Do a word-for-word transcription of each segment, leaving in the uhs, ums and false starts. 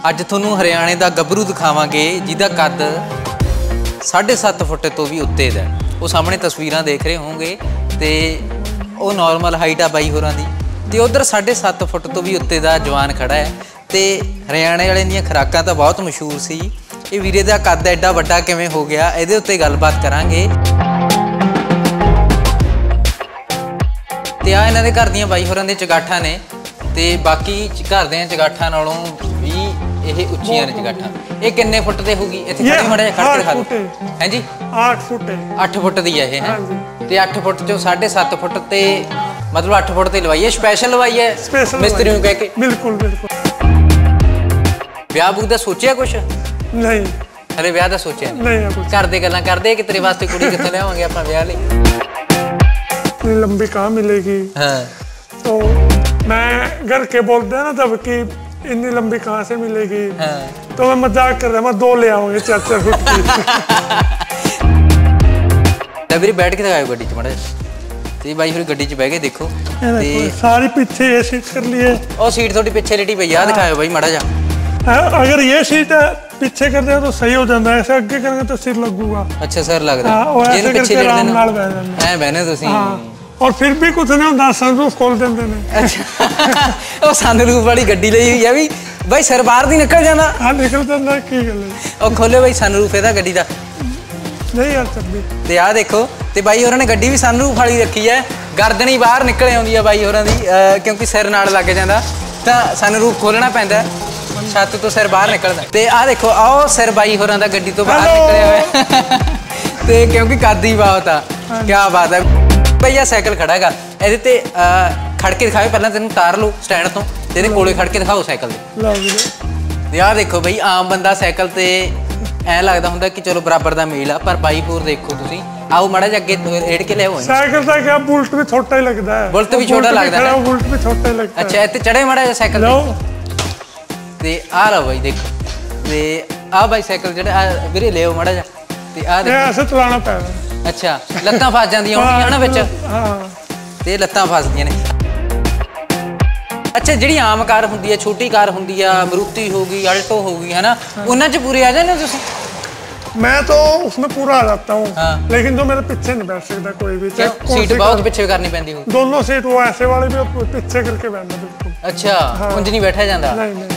ਅੱਜ ਤੁਹਾਨੂੰ ਹਰਿਆਣੇ ਦਾ ਗੱਭਰੂ ਦਿਖਾਵਾਂਗੇ ਜਿਹਦਾ ਕੱਦ साढ़े सत्त फुट तो भी उत्ते दा। वो सामने तस्वीरां देख रहे होंगे तो वो नॉर्मल हाइट आ बाई होरां दी ते उधर साढ़े सत्त फुट तो भी उत्ते दा जवान खड़ा है। तो हरियाणे वाले दीयां खुराकां तां बहुत मशहूर सी। ये वीरे दा कद एडा वड्डा किवें हो गया, इहदे उत्ते गलबात करांगे। ते आ इन्हां दे घर दीयां बाई होरां दे चगाठां ने ते बाकी घर दे चगाठां नालों भी ये उच्चियां ने चगाठां। ये किन्ने फुट ते होगी? इत्थे खड़ी मड़ा खड़ के दिखा दो। हैं जी आठ फुट है। आठ फुट दी है ये है ते आठ फुट चो साढ़े सत्त फुट ते मतलब आठ फुट ते लवाई है। स्पेशल लवाई है मिस्त्री नूं कह के। बिल्कुल बिल्कुल। ब्याह बूह दा सोचिया कुछ? नहीं हले ब्याह दा सोचिया नहीं। कुछ घर दे गल्लां करदे कि तेरे वास्ते कुड़ी कित्थों लियावांगे आपां ब्याह लई? इतनी लंबी कहाँ मिलेगी? हाँ तो मैं घर के बोलते हैं ना तब कि इतनी लंबी कहाँ से मिलेगी। हाँ तो मैं मजाक कर रहा, मैं दो ले आऊंगे चार चार फुट की। तभी बैठ के दिखाओ गड्डी च मड़ा ते भाई फिर गड्डी च बह के देखो ते सारी पीछे ये सीट कर लिए। ओ सीट थोड़ी पीछे लेटी पई आ, दिखाओ भाई मड़ा जा। अगर ये सीट पीछे कर दे तो सही हो जाता है, ऐसे आगे करेंगे तो सिर लगूगा। अच्छा सर लगदा ये पीछे लेट देना ऐ बहने तुसी। और फिर भी कुछ नहीं होता, सनरूफ खोल देंगे ने। अच्छा ओ सनरूफ वाली गड्डी ਲਈ ਹੋਈ ਆ ਵੀ भाई सर बाहर नहीं निकल जाना। हाँ निकल जाना की गल है। ओ खोले भाई सनरूफ ਇਹਦਾ ਗੱਡੀ ਦਾ नहीं यार चल भी। ਤੇ ਆ ਦੇਖੋ ਤੇ ਬਾਈ ਹੋਰਾਂ ਨੇ ਗੱਡੀ ਵੀ ਸਨਰੂਫ ਵਾਲੀ ਰੱਖੀ ਹੈ। ਗਰਦਨੀ ਬਾਹਰ ਨਿਕਲ ਆਉਂਦੀ ਹੈ ਬਾਈ ਹੋਰਾਂ ਦੀ ਕਿਉਂਕਿ ਸਿਰ ਨਾਲ ਲੱਗ ਜਾਂਦਾ ਤਾਂ ਸਨਰੂਫ ਖੋਲਣਾ ਪੈਂਦਾ, ਛੱਤ ਤੋਂ ਸਿਰ ਬਾਹਰ ਨਿਕਲਦਾ। ਤੇ ਆ ਦੇਖੋ ਆਓ ਸਿਰ ਬਾਈ ਹੋਰਾਂ ਦਾ ਗੱਡੀ ਤੋਂ ਬਾਹਰ ਨਿਕਲਿਆ ਹੋਇਆ ਤੇ ਕਿਉਂਕਿ ਕੱਦ ਹੀ ਬਹੁਤ ਆ। ਕੀ ਬਾਤ ਹੈ भाई। आ साइकिल खड़ा है ये खड़ के दिखाओ, पहले तेन उतार लो स्टैंड तो तेरे कोले खड़ के दिखाओ साइकिल यार। देखो भाई आम बंदा साइकिल ते ऐ लगता होंगे कि चलो बराबर का मील आ, पर बाई होर देखो तुसी आओ माड़ा जा अगे रेड़ के लियाओ। साइकिल का क्या बुलेट भी छोटा ही लगता है। बुलेट भी छोटा लगता है, बुलेट भी छोटा ही लगता है। अच्छा इत्ते चढ़े माड़ा जा साइकिल ते आ लो भाई देखो ते आ भाई साइकिल जेड़ा वीरे लियाओ माड़ा जा ते आ देखो ऐसे चलाना पैना। अच्छा लत्तां फस जांदियां होंदियां ना विच ते लत्तां फसदियां ने। अच्छा जिहड़ी आम कार हुंदी है, छोटी कार हुंदी है, मरूती होगी, अल्टो होगी है ना, उन्हां च पूरे आ जाने तुसीं? मैं तो उसमें पूरा आ जाता हूँ। हाँ। लेकिन जो मेरे पीछे नहीं बैठ सकता कोई भी। सीट बहुत पीछे करनी पैंदी होगी। दोनों सीट वो ऐसे वाले भी पीछे करके बैठना बिल्कुल। अच्छा हाँ। उंज नहीं बैठा जाता? नहीं नहीं।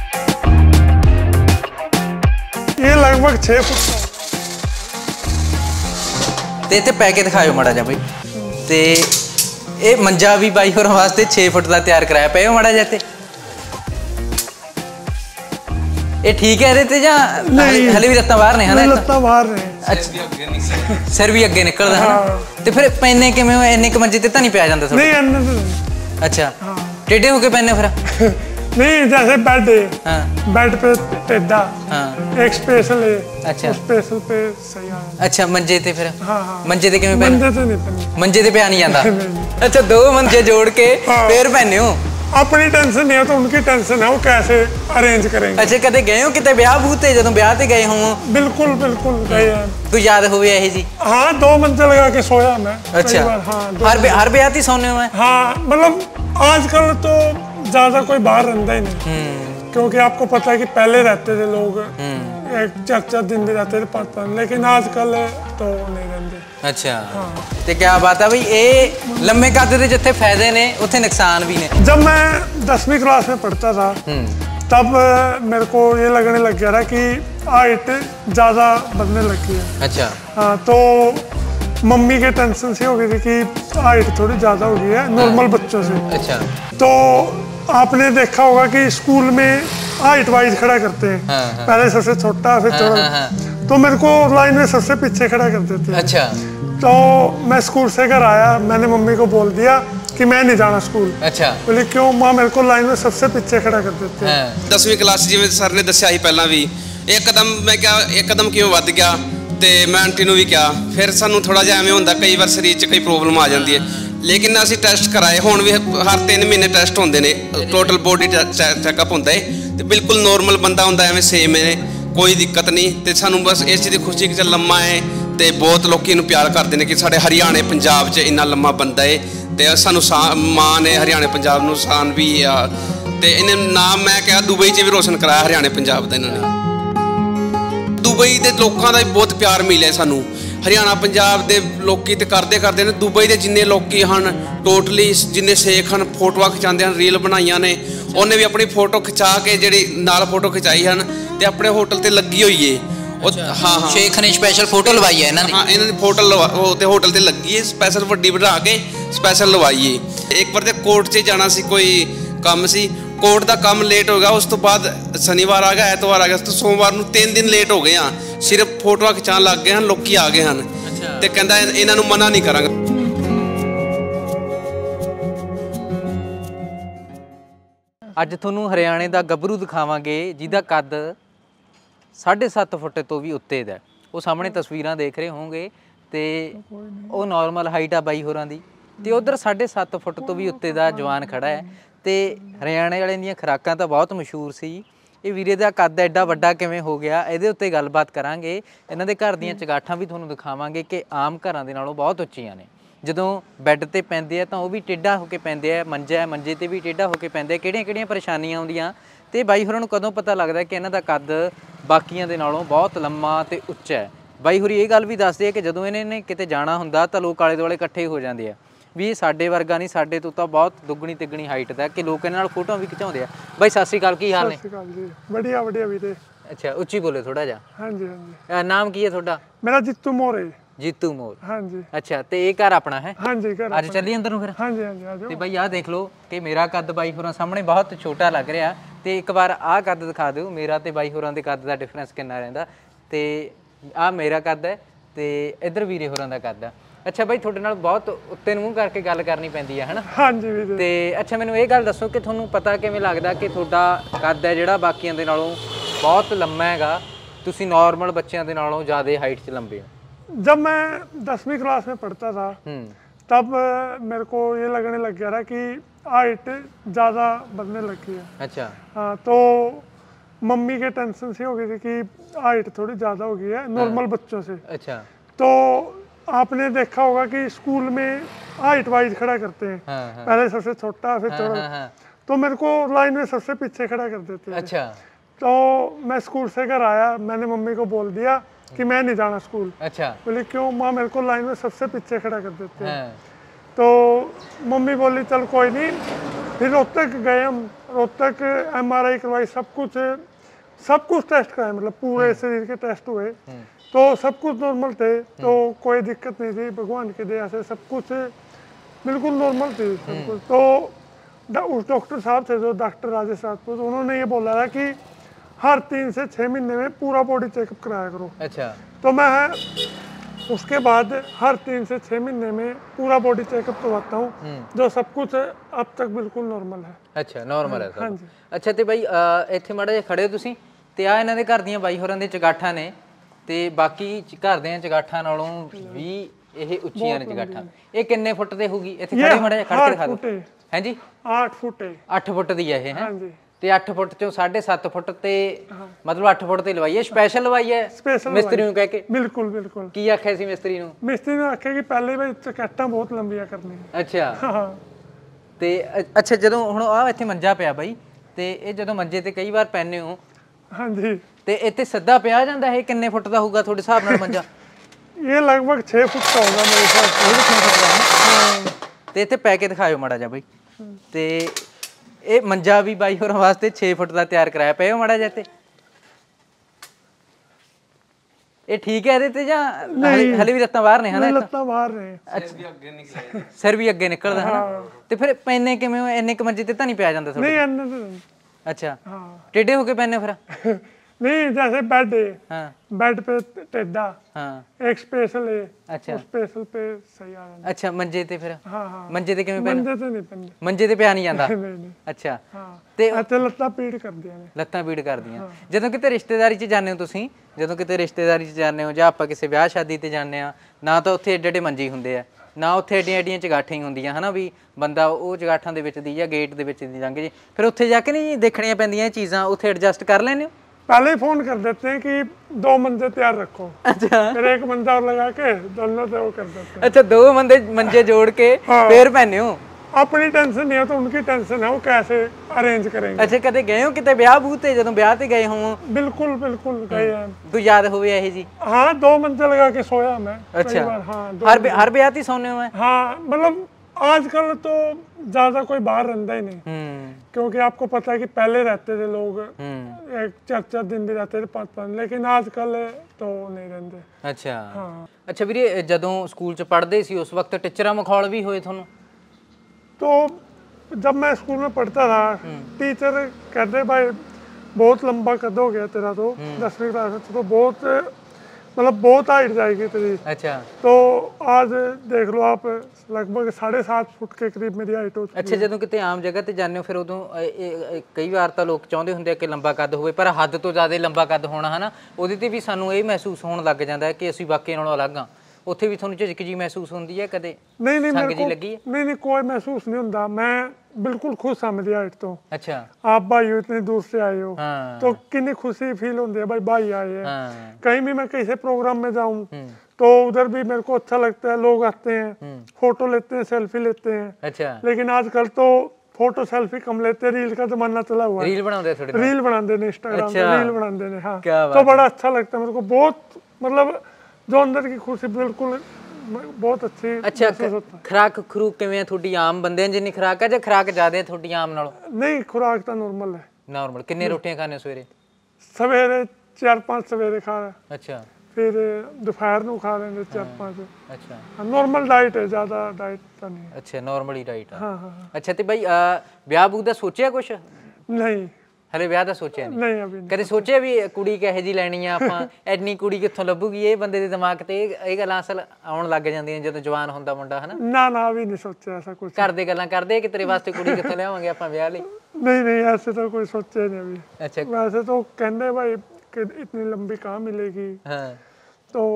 ये लगभग छह फुट ते इत्थे पै के दिखाओ माड़ा जा भाई। ते ये मंजा भी बाई होरां वास्ते छे फुट का तैयार कराया पे माड़ा जा ते ये ठीक है इहदे ते जां हले भी लत्तां बाहर ने? है ना लत्तां बाहर ने। अच्छा सिर भी अगे निकलदा है ते फिर पैने किवें इन्ने क मंजे ते तां नहीं पिया जांदा? नहीं इन्ने तो। अच्छा टेढ़े होके पैने फिर? नहीं जैसे बेड है। हाँ। बेड पे टेढ़ा। हाँ। एक स्पेशल है। अच्छा स्पेशल पे सही है। अच्छा मंजे ते फिर? हाँ हाँ। मंजे ते किवें पैने? मंजे ते नहीं पैने। मंजे ते पिया नहीं जांदा? अच्छा दो मंजे जोड़ के फिर पैने हो? अपनी टेंशन नहीं है तो उनकी टेंशन है, वो कैसे अरेंज करेंगे। अच्छा कदे गए हो किते ब्याह बूह ते? जदों ब्याह ते गए हो? बिल्कुल बिल्कुल गए हैं। तू याद होवे यही जी? हाँ दो मंजिल लगा के सोया मैं। अच्छा हाँ हर हर ब्याह ती सोने में? हाँ मतलब आजकल तो ज्यादा कोई बाहर रहता ही नहीं, क्योंकि आपको पता है कि पहले रहते थे लोग एक चार चार दिन भी रहते थे, पाँच पाँच, लेकिन आजकल तो नहीं रहते। अच्छा हाँ। तो क्या बात है भाई, ये लम्बे कद दे जिथे फायदे ने उत्थे नुकसान भी ने। जब मैं दसवीं क्लास में पढ़ता था तब मेरे को ये लगने लग गया था कि हाइट ज़्यादा बढ़ने लगी है। अच्छा हाँ तो मम्मी के टेंशन से हो गई थी कि हाइट थोड़ी ज़्यादा हो गई है नॉर्मल बच्चों से। अच्छा तो आपने देखा होगा कि स्कूल में हाइट वाइज खड़ा करते हैं। हाँ, हाँ। पहले सबसे छोटा फिर हाँ, चौड़ा। हाँ, हाँ। तो मेरे को लाइन में सबसे पीछे खड़ा कर देते थे। अच्छा तो मैं स्कूल से घर आया, मैंने मम्मी को बोल दिया कि मैं नहीं जाना स्कूल। अच्छा बोले क्यों माँ? मेरे को लाइन में सबसे पीछे खड़ा कर देते हैं। हाँ। दसवीं क्लास जिवें सर ने दस्सिया ही पहला भी एक कदम मैं क्या एक कदम क्यों वध गया तो मैं आंटी नूं भी क्या फिर सानू थोड़ा जिहा एवें हुंदा कई बार शरीर च कई प्रॉब्लम आ जाती है। लेकिन असीं टेस्ट कराए हुण भी हर तीन महीने टेस्ट होंदे ने, टोटल बॉडी चैकअप होंदा है ते बिल्कुल नॉर्मल बंदा हुंदा एवें सेम है, कोई दिक्कत नहीं। तो सानू बस इस चीज़ की खुशी कि चल लम्मा है तो बहुत लोग प्यार करते हैं कि साढ़े हरियाणे पंजाब च इन्ना लम्मा बंदा है तो सानू सान मान है हरियाणे पंजाब नूं शान भी आ। ਤੇ ਇਹਨੇ ਨਾਮ ਮੈਂ ਕਿਹਾ ਦੁਬਈ 'ਚ ਵੀ ਰੋਸ਼ਨ ਕਰਾਇਆ ਹਰਿਆਣੇ ਪੰਜਾਬ ਦਾ ਇਹਨਾਂ ਨੇ। ਦੁਬਈ ਦੇ ਲੋਕਾਂ ਦਾ ਵੀ ਬਹੁਤ ਪਿਆਰ ਮਿਲਿਆ ਸਾਨੂੰ। ਹਰਿਆਣਾ ਪੰਜਾਬ ਦੇ ਲੋਕੀ ਤੇ ਕਰਦੇ ਕਰਦੇ ਨੇ ਦੁਬਈ ਦੇ ਜਿੰਨੇ ਲੋਕੀ ਹਨ ਟੋਟਲੀ ਜਿੰਨੇ ਸ਼ੇਖ ਹਨ ਫੋਟੋਆਂ ਖਿਚਾਉਂਦੇ ਹਨ, ਰੀਲ ਬਣਾਈਆਂ ਨੇ। ਉਹਨੇ ਵੀ ਆਪਣੀ ਫੋਟੋ ਖਿਚਾ ਕੇ ਜਿਹੜੀ ਨਾਲ ਫੋਟੋ ਖਿਚਾਈ ਹਨ ਤੇ ਆਪਣੇ ਹੋਟਲ ਤੇ ਲੱਗੀ ਹੋਈ ਏ। ਹਾਂ ਹਾਂ ਸ਼ੇਖ ਨੇ ਸਪੈਸ਼ਲ ਫੋਟੋ ਲਵਾਈ ਹੈ ਇਹਨਾਂ ਦੀ। ਹਾਂ ਇਹਨਾਂ ਦੀ ਫੋਟੋ ਲਵਾ ਉਹ ਤੇ ਹੋਟਲ ਤੇ ਲੱਗੀ ਏ, ਸਪੈਸ਼ਲ ਵੱਡੀ ਬਣਾ ਕੇ ਸਪੈਸ਼ਲ ਲਵਾਈ ਏ। ਇੱਕ ਵਾਰ ਤੇ ਕੋਰਟ 'ਚ ਜਾਣਾ ਸੀ, ਕੋਈ ਕੰਮ ਸੀ, ਕੋਰਟ ਦਾ ਕੰਮ ਲੇਟ ਹੋ ਗਿਆ। ਉਸ ਤੋਂ ਬਾਅਦ ਸ਼ਨੀਵਾਰ ਆ ਗਿਆ, ਐਤਵਾਰ ਆ ਗਿਆ, ਤੇ ਸੋਮਵਾਰ ਨੂੰ ਤਿੰਨ ਦਿਨ ਲੇਟ ਹੋ ਗਏ ਆ। ਸਿਰਫ ਫੋਟੋਆਂ ਖਿਚਾਉਣ ਲੱਗ ਗਏ ਹਨ, ਲੋਕੀ ਆ ਗਏ ਹਨ ਤੇ ਕਹਿੰਦਾ ਇਹਨਾਂ ਨੂੰ ਮਨਾ ਨਹੀਂ ਕਰਾਂਗਾ। ਅੱਜ ਤੁਹਾਨੂੰ ਹਰਿਆਣੇ ਦਾ ਗੱਭਰੂ ਦਿਖਾਵਾਂਗੇ ਜਿਹਦਾ ਕੱਦ ਸਾਢੇ ਸੱਤ ਫੁੱਟ ਤੋਂ ਵੀ ਉੱਤੇ ਦਾ। ਉਹ ਸਾਹਮਣੇ ਤਸਵੀਰਾਂ ਦੇਖ ਰਹੇ ਹੋਵੋਗੇ ਤੇ ਉਹ ਨਾਰਮਲ ਹਾਈਟ ਆ ਬਾਈ ਹੋਰਾਂ ਦੀ, ਤੇ ਉਧਰ ਸਾਢੇ ਸੱਤ ਫੁੱਟ ਤੋਂ ਵੀ ਉੱਤੇ ਦਾ ਜਵਾਨ ਖੜਾ ਹੈ। ਤੇ ਹਰਿਆਣੇ ਵਾਲਿਆਂ ਦੀਆਂ ਖੁਰਾਕਾਂ ਤਾਂ ਬਹੁਤ ਮਸ਼ਹੂਰ ਸੀ। ਇਹ ਵੀਰੇ ਦਾ ਕੱਦ ਐਡਾ ਵੱਡਾ ਕਿਵੇਂ ਹੋ ਗਿਆ, ਇਹਦੇ ਉੱਤੇ ਗੱਲਬਾਤ ਕਰਾਂਗੇ। ਇਹਨਾਂ ਦੇ ਘਰ ਦੀਆਂ ਚਗਾਠਾਂ ਵੀ ਤੁਹਾਨੂੰ ਦਿਖਾਵਾਂਗੇ ਕਿ ਆਮ ਘਰਾਂ ਦੇ ਨਾਲੋਂ ਬਹੁਤ ਉੱਚੀਆਂ ਨੇ। ਜਦੋਂ ਬੈੱਡ ਤੇ ਪੈਂਦੇ ਆ ਤਾਂ ਉਹ ਵੀ ਟੇਢਾ ਹੋ ਕੇ ਪੈਂਦੇ ਆ, ਮੰਜਾ ਹੈ ਮੰਜੇ ਤੇ ਵੀ ਟੇਢਾ ਹੋ ਕੇ ਪੈਂਦੇ ਆ। ਕਿਹੜੀਆਂ ਕਿਹੜੀਆਂ ਪਰੇਸ਼ਾਨੀਆਂ ਆਉਂਦੀਆਂ ਤੇ ਬਾਈ ਹੋਰਾਂ ਨੂੰ ਕਦੋਂ ਪਤਾ ਲੱਗਦਾ ਕਿ ਇਹਨਾਂ ਦਾ ਕੱਦ ਬਾਕੀਆਂ ਦੇ ਨਾਲੋਂ ਬਹੁਤ ਲੰਮਾ ਤੇ ਉੱਚਾ ਹੈ। ਬਾਈ ਹੋਰੀ ਇਹ ਗੱਲ ਵੀ ਦੱਸਦੇ ਆ ਕਿ ਜਦੋਂ ਇਹਨਾਂ ਨੇ ਕਿਤੇ ਜਾਣਾ ਹੁੰਦਾ ਤਾਂ ਲੋਕ ਆਲੇ ਦੁਆਲੇ ਇਕੱਠੇ ਹੋ ਜਾਂਦੇ ਆ ਵੀ ਇਹ ਸਾਡੇ ਵਰਗਾ ਨਹੀਂ, ਸਾਡੇ ਤੋਂ ਤਾਂ ਬਹੁਤ ਦੁੱਗਣੀ ਤਿੱਗਣੀ ਹਾਈਟ ਦਾ, ਕਿ ਲੋਕ ਇਹਨਾਂ ਨਾਲ ਫੋਟੋਆਂ ਵੀ ਖਿਚਾਉਂਦੇ ਆ। ਬਾਈ ਸਤਿ ਸ਼੍ਰੀ ਅਕਾਲ, ਕੀ ਹਾਲ ਨੇ? ਸਤਿ ਸ਼੍ਰੀ ਅਕਾਲ ਜੀ, ਵਧੀਆ ਵਧੀਆ ਵੀਰੇ। ਅੱਛਾ ਉੱਚੀ ਬੋਲੇ ਥੋੜਾ ਜਿਹਾ। ਹਾਂਜੀ ਹਾਂਜੀ। ਨਾਮ ਕੀ ਹੈ ਤੁਹਾਡਾ? ਮੇਰਾ ਜੀਤੂ ਮੋਰ ਹੈ। ਜੀਤੂ ਮੋਰ, ਹਾਂਜੀ। ਅੱਛਾ ਤੇ ਇਹ ਘਰ ਆਪਣਾ ਹੈ? ਹਾਂਜੀ ਘਰ। ਅੱਜ ਚੱਲੀ ਅੰਦਰ ਨੂੰ ਫਿਰ? ਹਾਂਜੀ ਹਾਂਜੀ ਆ ਜਾਓ। ਤੇ ਬਾਈ ਆਹ ਦੇਖ ਲਓ ਕਿ ਮੇਰਾ ਕੱਦ ਬਾਈ ਹੋਰਾਂ ਸਾਹਮਣੇ ਬਹੁਤ ਛੋਟਾ ਲੱਗ ਰਿਹਾ, ਤੇ ਇੱਕ ਵਾਰ ਆਹ ਕੱਦ ਦਿਖਾ ਦਿਓ ਮੇਰਾ ਤੇ ਬਾਈ ਹੋਰਾਂ ਦੇ ਕੱਦ ਦਾ ਡਿਫਰੈਂਸ ਕਿੰਨਾ ਰਹਿੰਦਾ। ਤੇ ਆਹ ਮੇਰਾ ਕੱਦ ਹੈ ਤੇ ਇੱਧਰ ਵੀਰੇ ਹੋਰਾਂ ਦਾ ਕੱਦ ਆ। ਅੱਛਾ ਬਾਈ ਤੁਹਾਡੇ ਨਾਲ ਬਹੁਤ ਉੱਤੇ ਨੂੰ ਮੂੰਹ ਕਰਕੇ ਗੱਲ ਕਰਨੀ ਪੈਂਦੀ ਹੈ ਹਨਾ? ਹਾਂਜੀ ਵੀਰੇ। ਤੇ ਅੱਛਾ ਮੈਨੂੰ ਇਹ ਗੱਲ ਦੱਸੋ ਕਿ ਤੁਹਾਨੂੰ ਪਤਾ ਕਿਵੇਂ ਲੱਗਦਾ ਕਿ ਤੁਹਾਡਾ ਕੱਦ ਹੈ ਜਿਹੜਾ ਬਾਕੀਆਂ ਦੇ ਨਾਲੋਂ ਬਹੁਤ ਲੰਮਾ ਹੈਗਾ, ਤੁਸੀਂ ਨਾਰਮਲ बच्चों के नालों ज़्यादा हाइट से लंबे हो? जब मैं दसवीं क्लास में पढ़ता था तब मेरे को ये लगने लग गया था कि हाइट ज़्यादा बढ़ने लगी है। अच्छा। हाँ तो मम्मी के टेंशन से हो गई थी कि हाइट थोड़ी ज़्यादा हो गई है नॉर्मल बच्चों से। अच्छा। तो आपने देखा होगा कि स्कूल में हाइट वाइज खड़ा करते हैं। हाँ, हाँ। पहले सबसे छोटा फिर हाँ, थोड़ा। हाँ, हाँ। तो मेरे को लाइन में सबसे पीछे खड़ा कर देते थे। अच्छा। तो मैं स्कूल से घर आया, मैंने मम्मी को बोल दिया कि मैं नहीं जाना स्कूल। अच्छा। बोली क्यों माँ? मेरे को लाइन में सबसे पीछे खड़ा कर देते हैं। हाँ। तो मम्मी बोली चल कोई नहीं। फिर रोहतक गए हम, रोहतक एम आर आई करवाई, सब कुछ सब कुछ टेस्ट कराए, मतलब पूरे शरीर के टेस्ट हुए तो सब कुछ नॉर्मल थे। तो कोई दिक्कत नहीं थी, भगवान की दया से सब कुछ बिल्कुल नॉर्मल थी सब कुछ। तो उस डॉक्टर साहब थे जो डॉक्टर राजेश राजपूत, उन्होंने ये बोला था कि हर तीन से छः महीने में पूरा बॉडी चेकअप कराया करो। अच्छा। तो मैं उसके बाद हर तीन से छः महीने में पूरा बॉडी चेकअप करवाता हूँ, जो सब कुछ अब तक बिल्कुल नॉर्मल है। अच्छा नॉर्मल है हाँ सब। जी। अच्छा ਤੇ ਬਾਈ ਇੱਥੇ ਮਾੜਾ ਜਿਹਾ ਖੜੇ ਹੋ ਤੁਸੀਂ ਤੇ ਆ ਇਹਨਾਂ ਦੇ ਘਰ ਦੀਆਂ ਬਾਈ ਹੋਰਾਂ ਦੇ ਚਗਾਠਾਂ ਨੇ ਤੇ ਬਾਕੀ ਘਰ ਦੇ ਚਗਾਠਾਂ ਨਾਲੋਂ ਵੀ ਇਹ ਉੱਚੀਆਂ ਨੇ ਚਗਾਠਾਂ। ਇਹ ਕਿੰਨੇ ਫੁੱਟ ਤੇ ਹੋਊਗੀ? ਇੱਥੇ ਖੜੇ ਮਾੜਾ ਜਿਹਾ ਖੜ ਕੇ ਦਿਖਾ ਦਿਓ। ਹੈ ਜੀ? आठ फुट है। ਅੱਠ ਫੁੱਟ ਦੀ ਹੈ ਇਹ? हाँ जी। ਤੇ ਅੱਠ ਫੁੱਟ ਚੋਂ ਸਾਢੇ ਸੱਤ ਫੁੱਟ ਤੇ ਮਤਲਬ ਅੱਠ ਫੁੱਟ ਤੇ ਲਵਾਈ ਹੈ, ਸਪੈਸ਼ਲ ਲਵਾਈ ਹੈ स्पेशल ਮਿਸਤਰੀ ਨੂੰ ਕਹਿ ਕੇ? बिल्कुल बिल्कुल। ਕੀ ਆਖਿਆ ਸੀ ਮਿਸਤਰੀ ਨੂੰ? मिस्त्री ने आख्या कि पहले भाई चकट्टा बहुत लंबिया करनी है। ਅੱਛਾ। हाँ। ਤੇ ਅ- ਅੱਛਾ ਜਦੋਂ ਹੁਣ ਆ ਇੱਥੇ ਮੰਜਾ ਪਿਆ ਬਾਈ ਤੇ ਇਹ ਜਦੋਂ ਮੰਜੇ ਤੇ ਕਈ ਵਾਰ ਪੈਨੇ ਹੋ हाँ जी। ਤੇ ਇੱਥੇ ਸਿੱਧਾ ਪਿਆ ਜਾਂਦਾ ਇਹ ਕਿੰਨੇ ਫੁੱਟ ਦਾ ਹੋਊਗਾ ਤੁਹਾਡੇ ਹਿਸਾਬ ਨਾਲ ਮੰਜਾ? ये लगभग छः फुट का होगा मेरे हिसाब से। ਇਹ ਵੀ ਛੇ ਫੁੱਟ ਦਾ ਹੈ। ਤੇ ਇੱਥੇ ਪੈ ਕੇ ਦਿਖਾਇਓ ਮਾੜਾ ਜਿਹਾ ਬਾਈ। ਤੇ ਇਹ ਮੰਜਾ ਵੀ ਬਾਈ ਹੋਰਾਂ ਵਾਸਤੇ ਛੇ ਫੁੱਟ ਦਾ ਤਿਆਰ ਕਰਾਇਆ ਪਿਆ ਮਾੜਾ ਜਿਹਾ। ਤੇ ਇਹ ਠੀਕ ਹੈ ਇਹਦੇ ਤੇ ਜਾਂ ਹਲੇ ਹਲੇ ਵੀ ਲੱਤਾਂ ਬਾਹਰ ਨੇ ਹਨਾ? लत्ता बाहर रहे। ਸਿਰ ਵੀ ਅੱਗੇ ਨਿਕਲਦਾ ਹਨਾ? ਤੇ ਫਿਰ ਪੈਨੇ ਕਿਵੇਂ ਹੋ? ਇੰਨੇ ਕ ਮੰਜੇ ਤੇ ਤਾਂ ਨਹੀਂ ਪਿਆ ਜਾਂਦਾ ਤੁਹਾਡੇ? नहीं अन्य तो ਅੱਛਾ हाँ। ਟੇਢੇ ਹੋ ਕੇ ਪੈਨੇ ਫਿਰ? नहीं जैसे बेड है, हाँ। बेड पे टेढ़ा, हाँ। एक स्पेशल है, अच्छा। उस स्पेशल पे सही आ जाता ਅੱਛਾ ਮੰਜੇ ਤੇ ਫਿਰ? है। हाँ हाँ। ਮੰਜੇ ਤੇ ਕਿਵੇਂ ਪੈਣਾ? मंजे से नहीं पहनते। ਮੰਜੇ ਤੇ ਪਿਆ ਨਹੀਂ ਜਾਂਦਾ? नहीं नहीं। ਅੱਛਾ। हाँ। ਤੇ ऐसे लत्ता पीड़ कर दिया ने। ਲੱਤਾਂ ਪੀੜ ਕਰਦੀਆਂ ਜਦੋਂ ਕਿਤੇ ਰਿਸ਼ਤੇਦਾਰੀ 'ਚ ਜਾਂਦੇ ਹੋ ਤੁਸੀਂ? ਜਦੋਂ ਕਿਤੇ ਰਿਸ਼ਤੇਦਾਰੀ 'ਚ ਜਾਂਦੇ ਹੋ ਜਾਂ ਆਪਾਂ ਕਿਸੇ ਵਿਆਹ ਸ਼ਾਦੀ ਤੇ ਜਾਂਦੇ ਆ ਨਾ ਤਾਂ ਉੱਥੇ ਏਡੇ ਏਡੇ ਮੰਜੀ ਹੁੰਦੇ ਆ ਨਾ ਉੱਥੇ ਏਡੀਆਂ ਏਡੀਆਂ ਚਗਾਠਾਂ ਹੀ ਹੁੰਦੀਆਂ ਹਨਾ ਵੀ ਬੰਦਾ ਉਹ ਚਗਾਠਾਂ ਦੇ ਵਿੱਚ ਦੀ ਜਾਂ ਗੇਟ ਦੇ ਵਿੱਚ ਦੀ ਲੰਘ ਜੇ। ਫਿਰ ਉੱਥੇ ਜਾ ਕੇ ਨਹੀਂ ਦੇਖਣੀਆਂ ਪੈਂਦੀਆਂ ਇਹ ਚੀਜ਼ਾਂ? ਉੱਥੇ ਐਡਜਸਟ ਕਰ ਲੈਂਦੇ ਹੋ? पहले ही फोन कर देते हैं कि दो मंजे तैयार रखो। अच्छा। फिर एक मंजा और लगा के दोनों से वो कर देते हैं। ਅੱਛਾ ਦੋ ਬੰਦੇ ਮੰਜੇ ਜੋੜ ਕੇ ਹਾਂ। ਫੇਰ ਪੈਨੇ ਹੋ? अपनी टेंशन नहीं है तो उनकी टेंशन है, वो कैसे अरेंज करेंगे। ਅੱਛਾ ਕਦੇ ਗਏ ਹੋ ਕਿਤੇ ਵਿਆਹ ਬੂਹ ਤੇ, ਜਦੋਂ ਵਿਆਹ ਤੇ ਗਏ ਹੋ बिल्कुल बिल्कुल गए हैं। ਕੋਈ ਯਾਦ ਹੋਵੇ ਇਹ ਜੀ? हाँ दो मंजिल लगा के सोया मैं कई अच्छा बार। हाँ दो ਹਰ ਵਿ- ਹਰ ਵਿਆਹ ਤੇ ਸੌਂਦੇ ਹੋ? ਮੈਂ हाँ मतलब आजकल तो ज्यादा कोई बाहर रहता ही नहीं, ਹੂੰ क्योंकि आपको पता है कि पहले रहते थे लोग हम्म। एक चार चार दिन भी रहते थे, पाँच पाँच, लेकिन आजकल तो नहीं रहते। ਅੱਛਾ हाँ ਅੱਛਾ ਵੀਰੇ, ਜਦੋਂ ਸਕੂਲ ਚ ਪੜ੍ਹਦੇ ਸੀ ਉਸ ਵਕਤ ਟੀਚਰਾਂ ਮਖੌਲ ਵੀ ਹੋਏ ਤੁਹਾਨੂੰ? तो जब मैं स्कूल में पढ़ता था टीचर कहते भाई बहुत लंबा कद हो गया तेरा, तो दसवीं क्लास में तो बहुत मतलब बहुत हाइट जाएगी तेरी। ਅੱਛਾ तो आज देख लो आप लगभग साढ़े सात फुट के करीब मेरी हाइट हो चुकी ਅੱਛਾ ਜਦੋਂ ਕਿਤੇ ਆਮ ਜਗ੍ਹਾ ਤੇ ਜਾਂਦੇ ਹੋ ਫਿਰ ਉਦੋਂ ਅ, ਇਹ- ਇਹ ਕਈ ਵਾਰ ਤਾਂ ਲੋਕ ਚਾਹੁੰਦੇ ਹੁੰਦੇ ਆ ਕਿ ਲੰਬਾ ਕੱਦ ਹੋਵੇ, ਪਰ ਹੱਦ ਤੋਂ ਜ਼ਿਆਦਾ ਲੰਬਾ ਕੱਦ ਹੋਣਾ ਹਨਾ, ਉਹਦੇ ਤੇ ਵੀ ਸਾਨੂੰ ਇਹ ਮਹਿਸੂਸ ਹੋਣ ਲੱਗ ਜਾਂਦਾ ਹੈ ਕਿ ਅਸੀਂ ਬਾਕੀ ਨਾਲੋਂ ਅਲੱਗ ਆ। ਉੱਥੇ ਵੀ ਤੁਹਾਨੂੰ ਝਿਜਕ ਜੀ ਮਹਿਸੂਸ ਹੁੰਦੀ ਹੈ ਕਦੇ? नहीं नहीं संग मेरे जी को लगी है? नहीं नहीं कोई महसूस नहीं होता, मैं बिल्कुल खुश हाँ मेरी हाइट तो। ਅੱਛਾ आप भाई हो इतनी दूर से आए हो हाँ तो कितनी खुशी फील होती है भाई भाई आए हैं। हाँ कहीं भी मैं किसी प्रोग्राम में जाऊं तो उधर भी मेरे को अच्छा लगता है, लोग आते हैं फोटो लेते हैं, सेल्फी लेते हैं। ਅੱਛਾ लेकिन आजकल तो फोटो सेल्फी कम लेते हैं, रील का जमाना चला हुआ है। ਰੀਲ ਬਣਾਉਂਦੇ ਤੁਹਾਡੇ ਨਾਲ? रील बनाते हैं इंस्टाग्राम पे, अच्छा। रील बनाते हैं। हाँ क्या तो बड़ा अच्छा लगता है मेरे को, बहुत मतलब जो अंदर की खुशी बिल्कुल बहुत अच्छी ਅੱਛਾ महसूस होता ਖਰਾਕ ਖਰੂਕ ਕਿਵੇਂ ਆ ਤੁਹਾਡੀ? ਆਮ ਬੰਦਿਆਂ ਜਿੰਨੀ ਖਰਾਕ ਹੈ ਜਾਂ ਖਰਾਕ ਜ਼ਿਆਦਾ ਹੈ ਤੁਹਾਡੀ ਆਮ ਨਾਲੋਂ? है। नहीं खुराक तो नॉर्मल है, ਨਾਰਮਲ। ਕਿੰਨੇ ਰੋਟੀਆਂ ਖਾਣੇ ਸਵੇਰੇ? सवेरे चार पांच सवेरे खा रहे, ਅੱਛਾ फिर दोपहर ਨੂੰ खा लेंगे चार पांच। ਅੱਛਾ नॉर्मल डाइट है, ज्यादा डाइट तो नहीं है। ਅੱਛਾ ਨਾਰਮਲੀ ਡਾਈਟ ਆ। हाँ हाँ हाँ। ਅੱਛਾ ਤੇ ਬਾਈ ਅ, ਵਿਆਹ ਬੂਹ ਦਾ ਸੋਚਿਆ ਕੁਛ? नहीं ਹਲੇ ਵਿਆਹ ਦਾ ਸੋਚਿਆ ਨਹੀਂ? नहीं अभी नहीं। ਕਦੇ ਸੋਚਿਆ ਵੀ ਕੁੜੀ ਕਿਹੋ ਜੀ ਲੈਣੀ ਆ ਆਪਾਂ? ਐਨੀ ਕੁੜੀ ਕਿੱਥੋਂ ਲੱਭੂਗੀ? ਇਹ ਬੰਦੇ ਦੇ ਦਿਮਾਗ ਤੇ ਇਹ ਇਹ ਗੱਲਾਂ ਅਸਲ ਆਉਣ ਲੱਗ ਜਾਂਦੀਆਂ ਜਦੋਂ ਜਵਾਨ ਹੁੰਦਾ ਮੁੰਡਾ ਹਨਾ। ना ना अभी नहीं सोचा ऐसा कुछ। ਘਰ ਦੇ ਗੱਲਾਂ ਕਰਦੇ ਆ ਕਿ ਤੇਰੇ ਵਾਸਤੇ ਕੁੜੀ ਕਿੱਥੋਂ ਲਿਆਵਾਂਗੇ ਆਪਾਂ ਵਿਆਹ ਲਈ? नहीं नहीं ऐसे तो कोई सोचे नहीं अभी। ਅੱਛਾ वैसे तो कहते भाई कि इतनी लंबी कहाँ मिलेगी, ਹਾਂ तो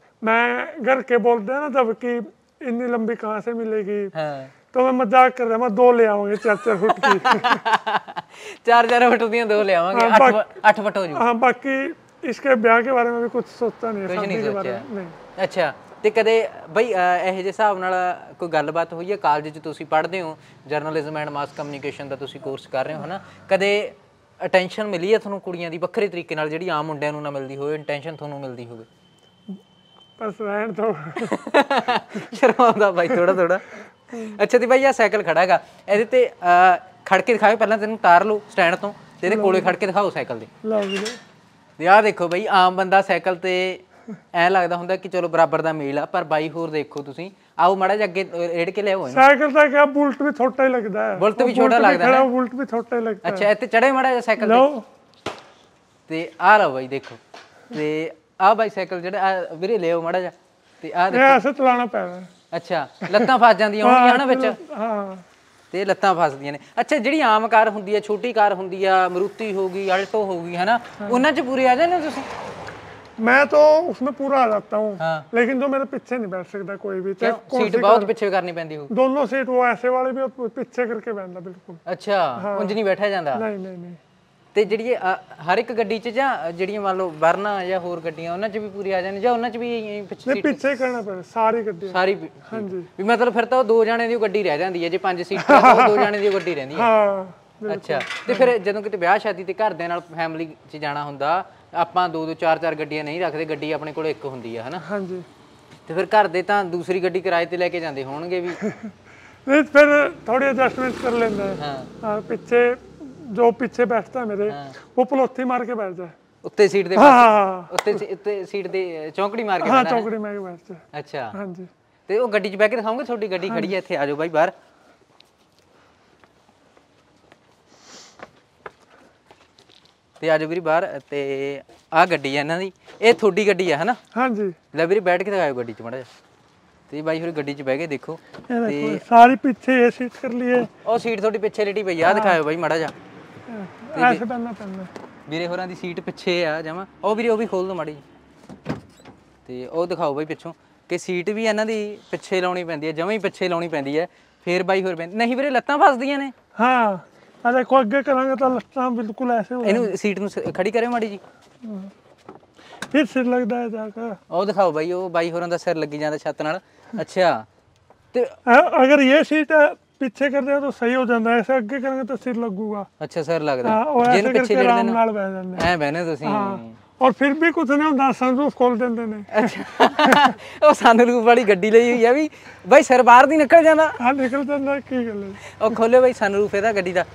मैं घर के बोलते हैं ना जब कि इतनी लंबी कहाँ से मिलेगी, ਹਾਂ तो मैं मजाक कर रहा मैं दो ले आऊंगी चार चार फुट की। ਚਾਰ ਚਾਰ ਫੁੱਟ ਦੀਆਂ ਦੋ ਲਿਆਵਾਂਗੇ, ਹਾਂ, ਅੱਠ ਅੱਠ ਫੁੱਟ ਹੋ ਜੂ। हाँ बाकी इसके ब्याह के बारे में भी कुछ सोचता नहीं है, कुछ शादी नहीं के बारे सोचा। में नहीं। ਅੱਛਾ ਤੇ ਕਦੇ ਬਈ ਅ, ਇਹੋ ਜਿਹੇ ਹਿਸਾਬ ਨਾਲ ਕੋਈ ਗੱਲਬਾਤ ਹੋਈ ਹੈ? ਕਾਲਜ 'ਚ ਤੁਸੀਂ ਪੜ੍ਹਦੇ ਹੋ, ਜਰਨਲਿਜ਼ਮ ਐਂਡ ਮਾਸ ਕਮਿਊਨੀਕੇਸ਼ਨ ਦਾ ਤੁਸੀਂ ਕੋਰਸ ਕਰ ਰਹੇ ਹੋ ਹਨਾ, ਕਦੇ ਅਟੈਂਸ਼ਨ ਮਿਲੀ ਹੈ ਤੁਹਾਨੂੰ ਕੁੜੀਆਂ ਦੀ ਵੱਖਰੇ ਤਰੀਕੇ ਨਾਲ ਜਿਹੜੀ ਆਮ ਮੁੰਡਿਆਂ ਨੂੰ ਨਾ ਮਿਲਦੀ ਹੋਵੇ, ਅਟੈਂਸ਼ਨ ਤੁਹਾਨੂੰ ਮਿਲਦੀ ਹੋਵੇ? बस रहन तो ਸ਼ਰਮਾਉਂਦਾ ਬਾਈ ਥੋੜਾ ਥੋੜਾ। ਅੱਛਾ ਤੇ ਬਾਈ ਆ ਸਾਈਕਲ ਖੜਾ ਹੈਗਾ, ਇਹਦੇ ਤੇ ਅ, ਖੜ ਕੇ ਦਿਖਾਓ ਪਹਿਲਾਂ, ਤੈਨੂੰ ਉਤਾਰ ਲਓ ਸਟੈਂਡ ਤੋਂ ਤੇ ਇਹਦੇ ਕੋਲੇ ਖੜ ਕੇ ਦਿਖਾਓ ਸਾਈਕਲ ਦੇ। लो भी ले। ਤੇ ਆਹ ਦੇਖੋ ਬਈ ਆਮ ਬੰਦਾ ਸਾਈਕਲ ਤੇ ਐ ਲੱਗਦਾ ਹੁੰਦਾ ਕਿ ਚਲੋ ਬਰਾਬਰ ਦਾ ਮੇਲ ਆ, ਪਰ ਬਾਈ ਹੋਰ ਦੇਖੋ ਤੁਸੀਂ, ਆਓ ਮਾੜਾ ਜਿਹਾ ਅੱਗੇ ਰੇੜ ਕੇ ਲਿਆਓ ਇਹਨੂੰ। साइकिल था क्या, बुलेट भी छोटा ही लगता है। बुलेट भी वो छोटा बुलेट लगता है खड़ा, ना? बुलेट भी छोटा ही लगता है। ਅੱਛਾ ਇੱਥੇ ਚੜੇ ਮਾੜਾ ਜਿਹਾ ਸਾਈਕਲ लो ਤੇ ਤੇ ਆਹ ਲਓ ਬਾਈ ਦੇਖੋ, ਤੇ ਆਹ ਬਾਈ ਸਾਈਕਲ ਜਿਹੜਾ ਆਹ ਵੀਰੇ ਲਿਓ ਮਾੜਾ ਜਿਹਾ, ਤੇ ਆਹ ये ਦੇਖੋ। ऐसे चलाना पड़ रहा है। ਅੱਛਾ ਲੱਤਾਂ ਫਸ ਜਾਂਦੀਆਂ ਹੋਣਗੀਆਂ ਹਨਾ ਵਿੱਚ, हाँ ਤੇ ਲੱਤਾਂ ਫਸਦੀਆਂ ਨੇ। ਅੱਛਾ ਜਿਹੜੀ ਆਮ ਕਾਰ ਹੁੰਦੀ ਆ, ਛੋਟੀ ਕਾਰ ਹੁੰਦੀ ਆ, ਮਰੂਤੀ ਹੋ ਗਈ, ਅਲਟੋ ਹੋ ਗਈ ਹਨਾ, ਉਹਨਾਂ 'ਚ ਪੂਰੇ ਆ ਜਾਂਦੇ ਹੋ ਤੁਸੀਂ? मैं तो उसमें पूरा आ जाता हूँ, हाँ। लेकिन जो मेरे पीछे नहीं बैठ सकता कोई भी, चाहे कौन ਸੀਟ सी ਬਹੁਤ कार- ਪਿੱਛੇ ਕਰਨੀ ਪੈਂਦੀ ਹੋ? दोनों सीट वो ऐसे वाले भी और पीछे करके बैठना बिल्कुल। ਅੱਛਾ ਉਂਝ ਨਹੀਂ ਬੈਠਿਆ ਜਾਂਦਾ? नहीं नहीं नहीं ਤੇ ਜਿਹੜੀ ਇਹ, ਅ, ਹਰ ਇੱਕ ਗੱਡੀ 'ਚ ਜਾਂ ਜਿਹੜੀਆਂ ਮੰਨ ਲਓ ਵਰਨਾ ਜਾਂ ਹੋਰ ਗੱਡੀਆਂ ਉਹਨਾਂ 'ਚ ਵੀ ਪੂਰੀ ਆ ਜਾਂਦੇ, ਜਾਂ ਉਹਨਾਂ 'ਚ ਵੀ ਇਹੀ ਪਿੱਛੇ नहीं ਸੀਟ pीछे ही करना पड़ेगा सारी गड्डियाँ। ਸਾਰੀ ਵੀ हाँ जी ਵੀ ਮਤਲਬ ਫਿਰ ਤਾਂ ਉਹ ਦੋ ਜਾਣੇ ਦੀ ਉਹ ਗੱਡੀ ਰਹਿ ਜਾਂਦੀ ਹੈ, ਜੇ ਪੰਜ ਸੀਟਾਂ ਤਾਂ ਉਹ ਦੋ ਜਾਣੇ ਦੀ ਉਹ ਗੱਡੀ ਰਹਿੰਦੀ ਹੈ। हाँ ਅੱਛਾ ਤੇ ਫਿਰ ਜਦੋਂ ਕਿਤੇ ਵਿਆਹ ਸ਼ਾਦੀ ਤੇ ਘਰਦਿਆਂ ਨਾਲ ਫੈਮਿਲੀ 'ਚ ਜਾਣਾ ਹੁੰਦਾ, ਆਪਾਂ ਦੋ ਦੋ ਚਾਰ ਚਾਰ ਗੱਡੀਆਂ ਨਹੀਂ ਰੱਖਦੇ, ਗੱਡੀ ਆਪਣੇ ਕੋਲ ਇੱਕ ਹੁੰਦੀ ਆ ਹਨਾ, हाँ जी। ਤੇ ਫਿਰ ਘਰ ਦੇ ਤਾਂ ਦੂਸਰੀ ਗੱਡੀ ਕਿਰਾਏ ਤੇ ਲੈ ਕੇ ਜਾਂਦੇ ਹੋਣਗੇ ਵੀ? नहीं फिर थोड़ी एडजस्टमेंट कर लेते हैं। ਹਾਂ हाँ पीछे जो पीछे बैठता है मेरे वो पलोथी मार के बैठ जाए। ਉੱਤੇ ਸੀਟ ਦੇ हाँ ਪਾਸੇ, हाँ हाँ ਉੱਤੇ ਸੀ- ਉੱਤੇ ਸੀਟ ਦੇ ਚੌਂਕੜੀ ਮਾਰ ਕੇ हाँ ਬਹਿਣਾ ਹੈ? चौकड़ी में बैठ जाए। ਅੱਛਾ हाँ जी ਤੇ ਉਹ ਗੱਡੀ 'ਚ ਬਹਿ ਕੇ ਦਿਖਾਉਂਗੇ? ਤੁਹਾਡੀ ਗੱਡੀ ਖੜੀ ਹੈ ਇੱਥੇ, ਆ ਜਾਓ ਬਾਈ ਬਾਹਰ। ਤੇ ਆ ਜਾਓ ਵੀਰੇ ਬਾਹਰ, ਤੇ ਆਹ ਗੱਡੀ ਹੈ ਇਹਨਾਂ ਦੀ, ਇਹ ਤੁਹਾਡੀ ਗੱਡੀ ਹੈ ਹਨਾ? हाँ जी। ਲੈ ਵੀਰੇ ਬੈਠ ਕੇ ਦਿਖਾਓ ਗੱਡੀ 'ਚ ਮਾੜਾ ਜਿਹਾ, ਤੇ ਬਾਈ ਫਿਰ ਗੱਡੀ 'ਚ ਬਹਿ ਕੇ ਦੇਖੋ, ये देखो सारी पीछे ये सीट कर लिए। ਉਹ ਸੀਟ ਤੁਹਾਡੀ ਪਿੱਛੇ ਲੇਟੀ ਪਈ ਆ, ਦਿਖਾਓ ਬਾਈ ਮਾੜਾ ਜਿਹਾ। ऐसे पहनना पहनना। ਵੀਰੇ ਹੋਰਾਂ ਦੀ ਸੀਟ ਪਿੱਛੇ ਆ ਜਮਾ, ਉਹ ਵੀਰੇ ਉਹ ਵੀ ਖੋਲ ਦੋ ਮਾੜੀ ਜਿਹੀ, ਤੇ ਉਹ ਦਿਖਾਓ ਬਾਈ ਪਿੱਛੋਂ ਕਿ ਸੀਟ ਵੀ ਇਹਨਾਂ ਦੀ ਪਿੱਛੇ ਲਾਉਣੀ ਪੈਂਦੀ ਹੈ, ਜਮਾਂ ਹੀ ਪਿੱਛੇ ਲਾਉਣੀ ਪੈਂਦੀ ਹੈ, ਫੇਰ ਬਾਈ ਹੋਰ ਪੈਂਦੀ ਨਹੀਂ ਵੀਰੇ, ਲੱਤਾਂ ਫਸਦੀਆਂ ਨੇ। हाँ अरे को आगे करांगे तो लट्टा बिल्कुल ऐसे हो ਇਹਨੂੰ ਸੀਟ ਨੂੰ ਸ- ਖੜੀ ਕਰਿਓ ਮਾੜੀ ਜੀ, फिर सिर लगता है जाकर। ਉਹ ਦਿਖਾਓ ਬਾਈ, ਉਹ ਬਾਈ ਹੋਰਾਂ ਦਾ ਸਿਰ ਲੱਗੀ ਜਾਂਦਾ ਛੱਤ ਨਾਲ। ਅੱਛਾ ਤੇ अ- अगर ये सीट ਪਿੱਛੇ ਕਰਦੇ ਹੋ ਤਾਂ ਸਹੀ ਹੋ ਜਾਂਦਾ, ਐਸੇ ਅੱਗੇ ਕਰਾਂਗੇ ਤਾਂ ਸਿਰ ਲੱਗੂਗਾ। ਅੱਛਾ ਸਿਰ ਲੱਗਦਾ, ਹਾਂ ਉਹ ਐਸੇ ਜਿਹਨੂੰ ਪਿੱਛੇ ਕਰਕੇ ਆਰਾਮ ਲੈਣੇ ਨਾਲ ਬਹਿ ਜਾਂਦੇ ਐ ਬਹਿਨੇ ਤੁਸੀਂ। ਹਾਂ ਔਰ ਫਿਰ ਵੀ ਕੁਝ ਨਹੀਂ ਹੁੰਦਾ, ਸਨਰੂਫ ਖੋਲ ਦਿੰਦੇ ਨੇ। ਅੱਛਾ ਉਹ ਸਨਰੂਫ ਵਾਲੀ ਗੱਡੀ ਲਈ ਹੋਈ ਆ ਵੀ ਬਾਈ ਸਿਰ ਬਾਹਰ ਦੀ ਨਿਕਲ ਜਾਂਦਾ। ਹਾਂ ਨਿਕਲ ਜਾਂਦਾ, ਕੀ ਗੱਲ ਹੈ। ਉਹ ਖੋਲੇ ਬਾਈ ਸਨਰੂਫ ਇਹਦਾ ਗੱਡੀ ਦਾ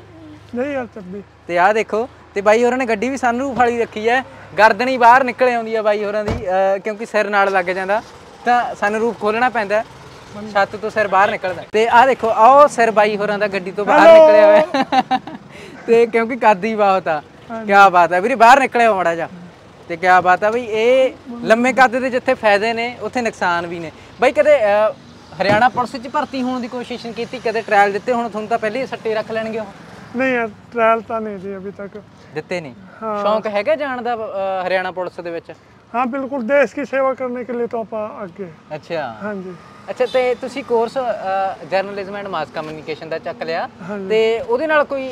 ਨਹੀਂ ਯਾਰ ਚੱਬੀ। ਤੇ ਆਹ ਦੇਖੋ, ਤੇ ਬਾਈ ਹੋਰਾਂ ਨੇ ਗੱਡੀ ਵੀ ਸਨਰੂਫ ਵਾਲੀ ਰੱਖੀ ਹੈ, ਗਰਦਨੀ ਬਾਹਰ ਨਿਕਲ ਆਉਂਦੀ ਆ ਬਾਈ ਹੋਰਾਂ ਦੀ, ਕਿਉਂਕਿ ਸਿਰ ਨਾਲ ਲੱਗ ਜਾਂਦਾ ਤਾਂ ਸਨਰੂਫ ਖੋਲਣਾ ਪੈਂਦਾ, ਛੱਤ ਤੋਂ ਸਿਰ ਬਾਹਰ ਨਿਕਲਦਾ। ਤੇ ਆਹ ਦੇਖੋ ਆਹ ਸਿਰ ਬਾਈ ਹੋਰਾਂ ਦਾ ਗੱਡੀ ਤੋਂ ਬਾਹਰ ਨਿਕਲਿਆ ਹੋਇਆ ਤੇ ਕਿਉਂਕਿ ਕੱਦ ਹੀ ਬਹੁਤ ਆ। ਕਿਆ ਬਾਤ ਹੈ ਵੀਰੇ, ਬਾਹਰ ਨਿਕਲਿਆ ਮਾੜਾ ਜਿਹਾ। ਤੇ ਕਿਆ ਬਾਤ ਆ ਬਈ, ਇਹ ਲੰਮੇ ਕੱਦ ਦੇ ਜਿੱਥੇ ਫਾਇਦੇ ਨੇ ਉੱਥੇ ਨੁਕਸਾਨ ਵੀ ਨੇ। ਬਾਈ ਕਦੇ ਹਰਿਆਣਾ ਪੁਲਿਸ 'ਚ ਭਰਤੀ ਹੋਣ ਦੀ ਕੋਸ਼ਿਸ਼ ਕੀਤੀ, ਕਦੇ ਟ੍ਰਾਇਲ ਦਿੱਤੇ ਹੁਣ? ਤੁਹਾਨੂੰ ਤਾਂ ਪਹਿਲੇ ਸੱਟੇ ਰੱਖ ਲੈਣਗੇ ਉਹ। ਨਹੀਂ ਯਾਰ ट्रायल तो नहीं दी अभी तक। ਦਿੱਤੇ ਨਹੀਂ? ਸ਼ੌਂਕ ਹੈਗਾ ਜਾਣ ਦਾ ਹਰਿਆਣਾ ਪੁਲਿਸ ਦੇ ਵਿੱਚ? हाँ बिल्कुल, देश की सेवा करने के लिए तो आप आगे। ਅੱਛਾ हाँ जी। ਅੱਛਾ, ਤੇ ਤੁਸੀਂ course journalism and mass communication ਦਾ ਚੱਕ ਲਿਆ, ਤੇ ਉਹਦੇ ਨਾਲ ਕੋਈ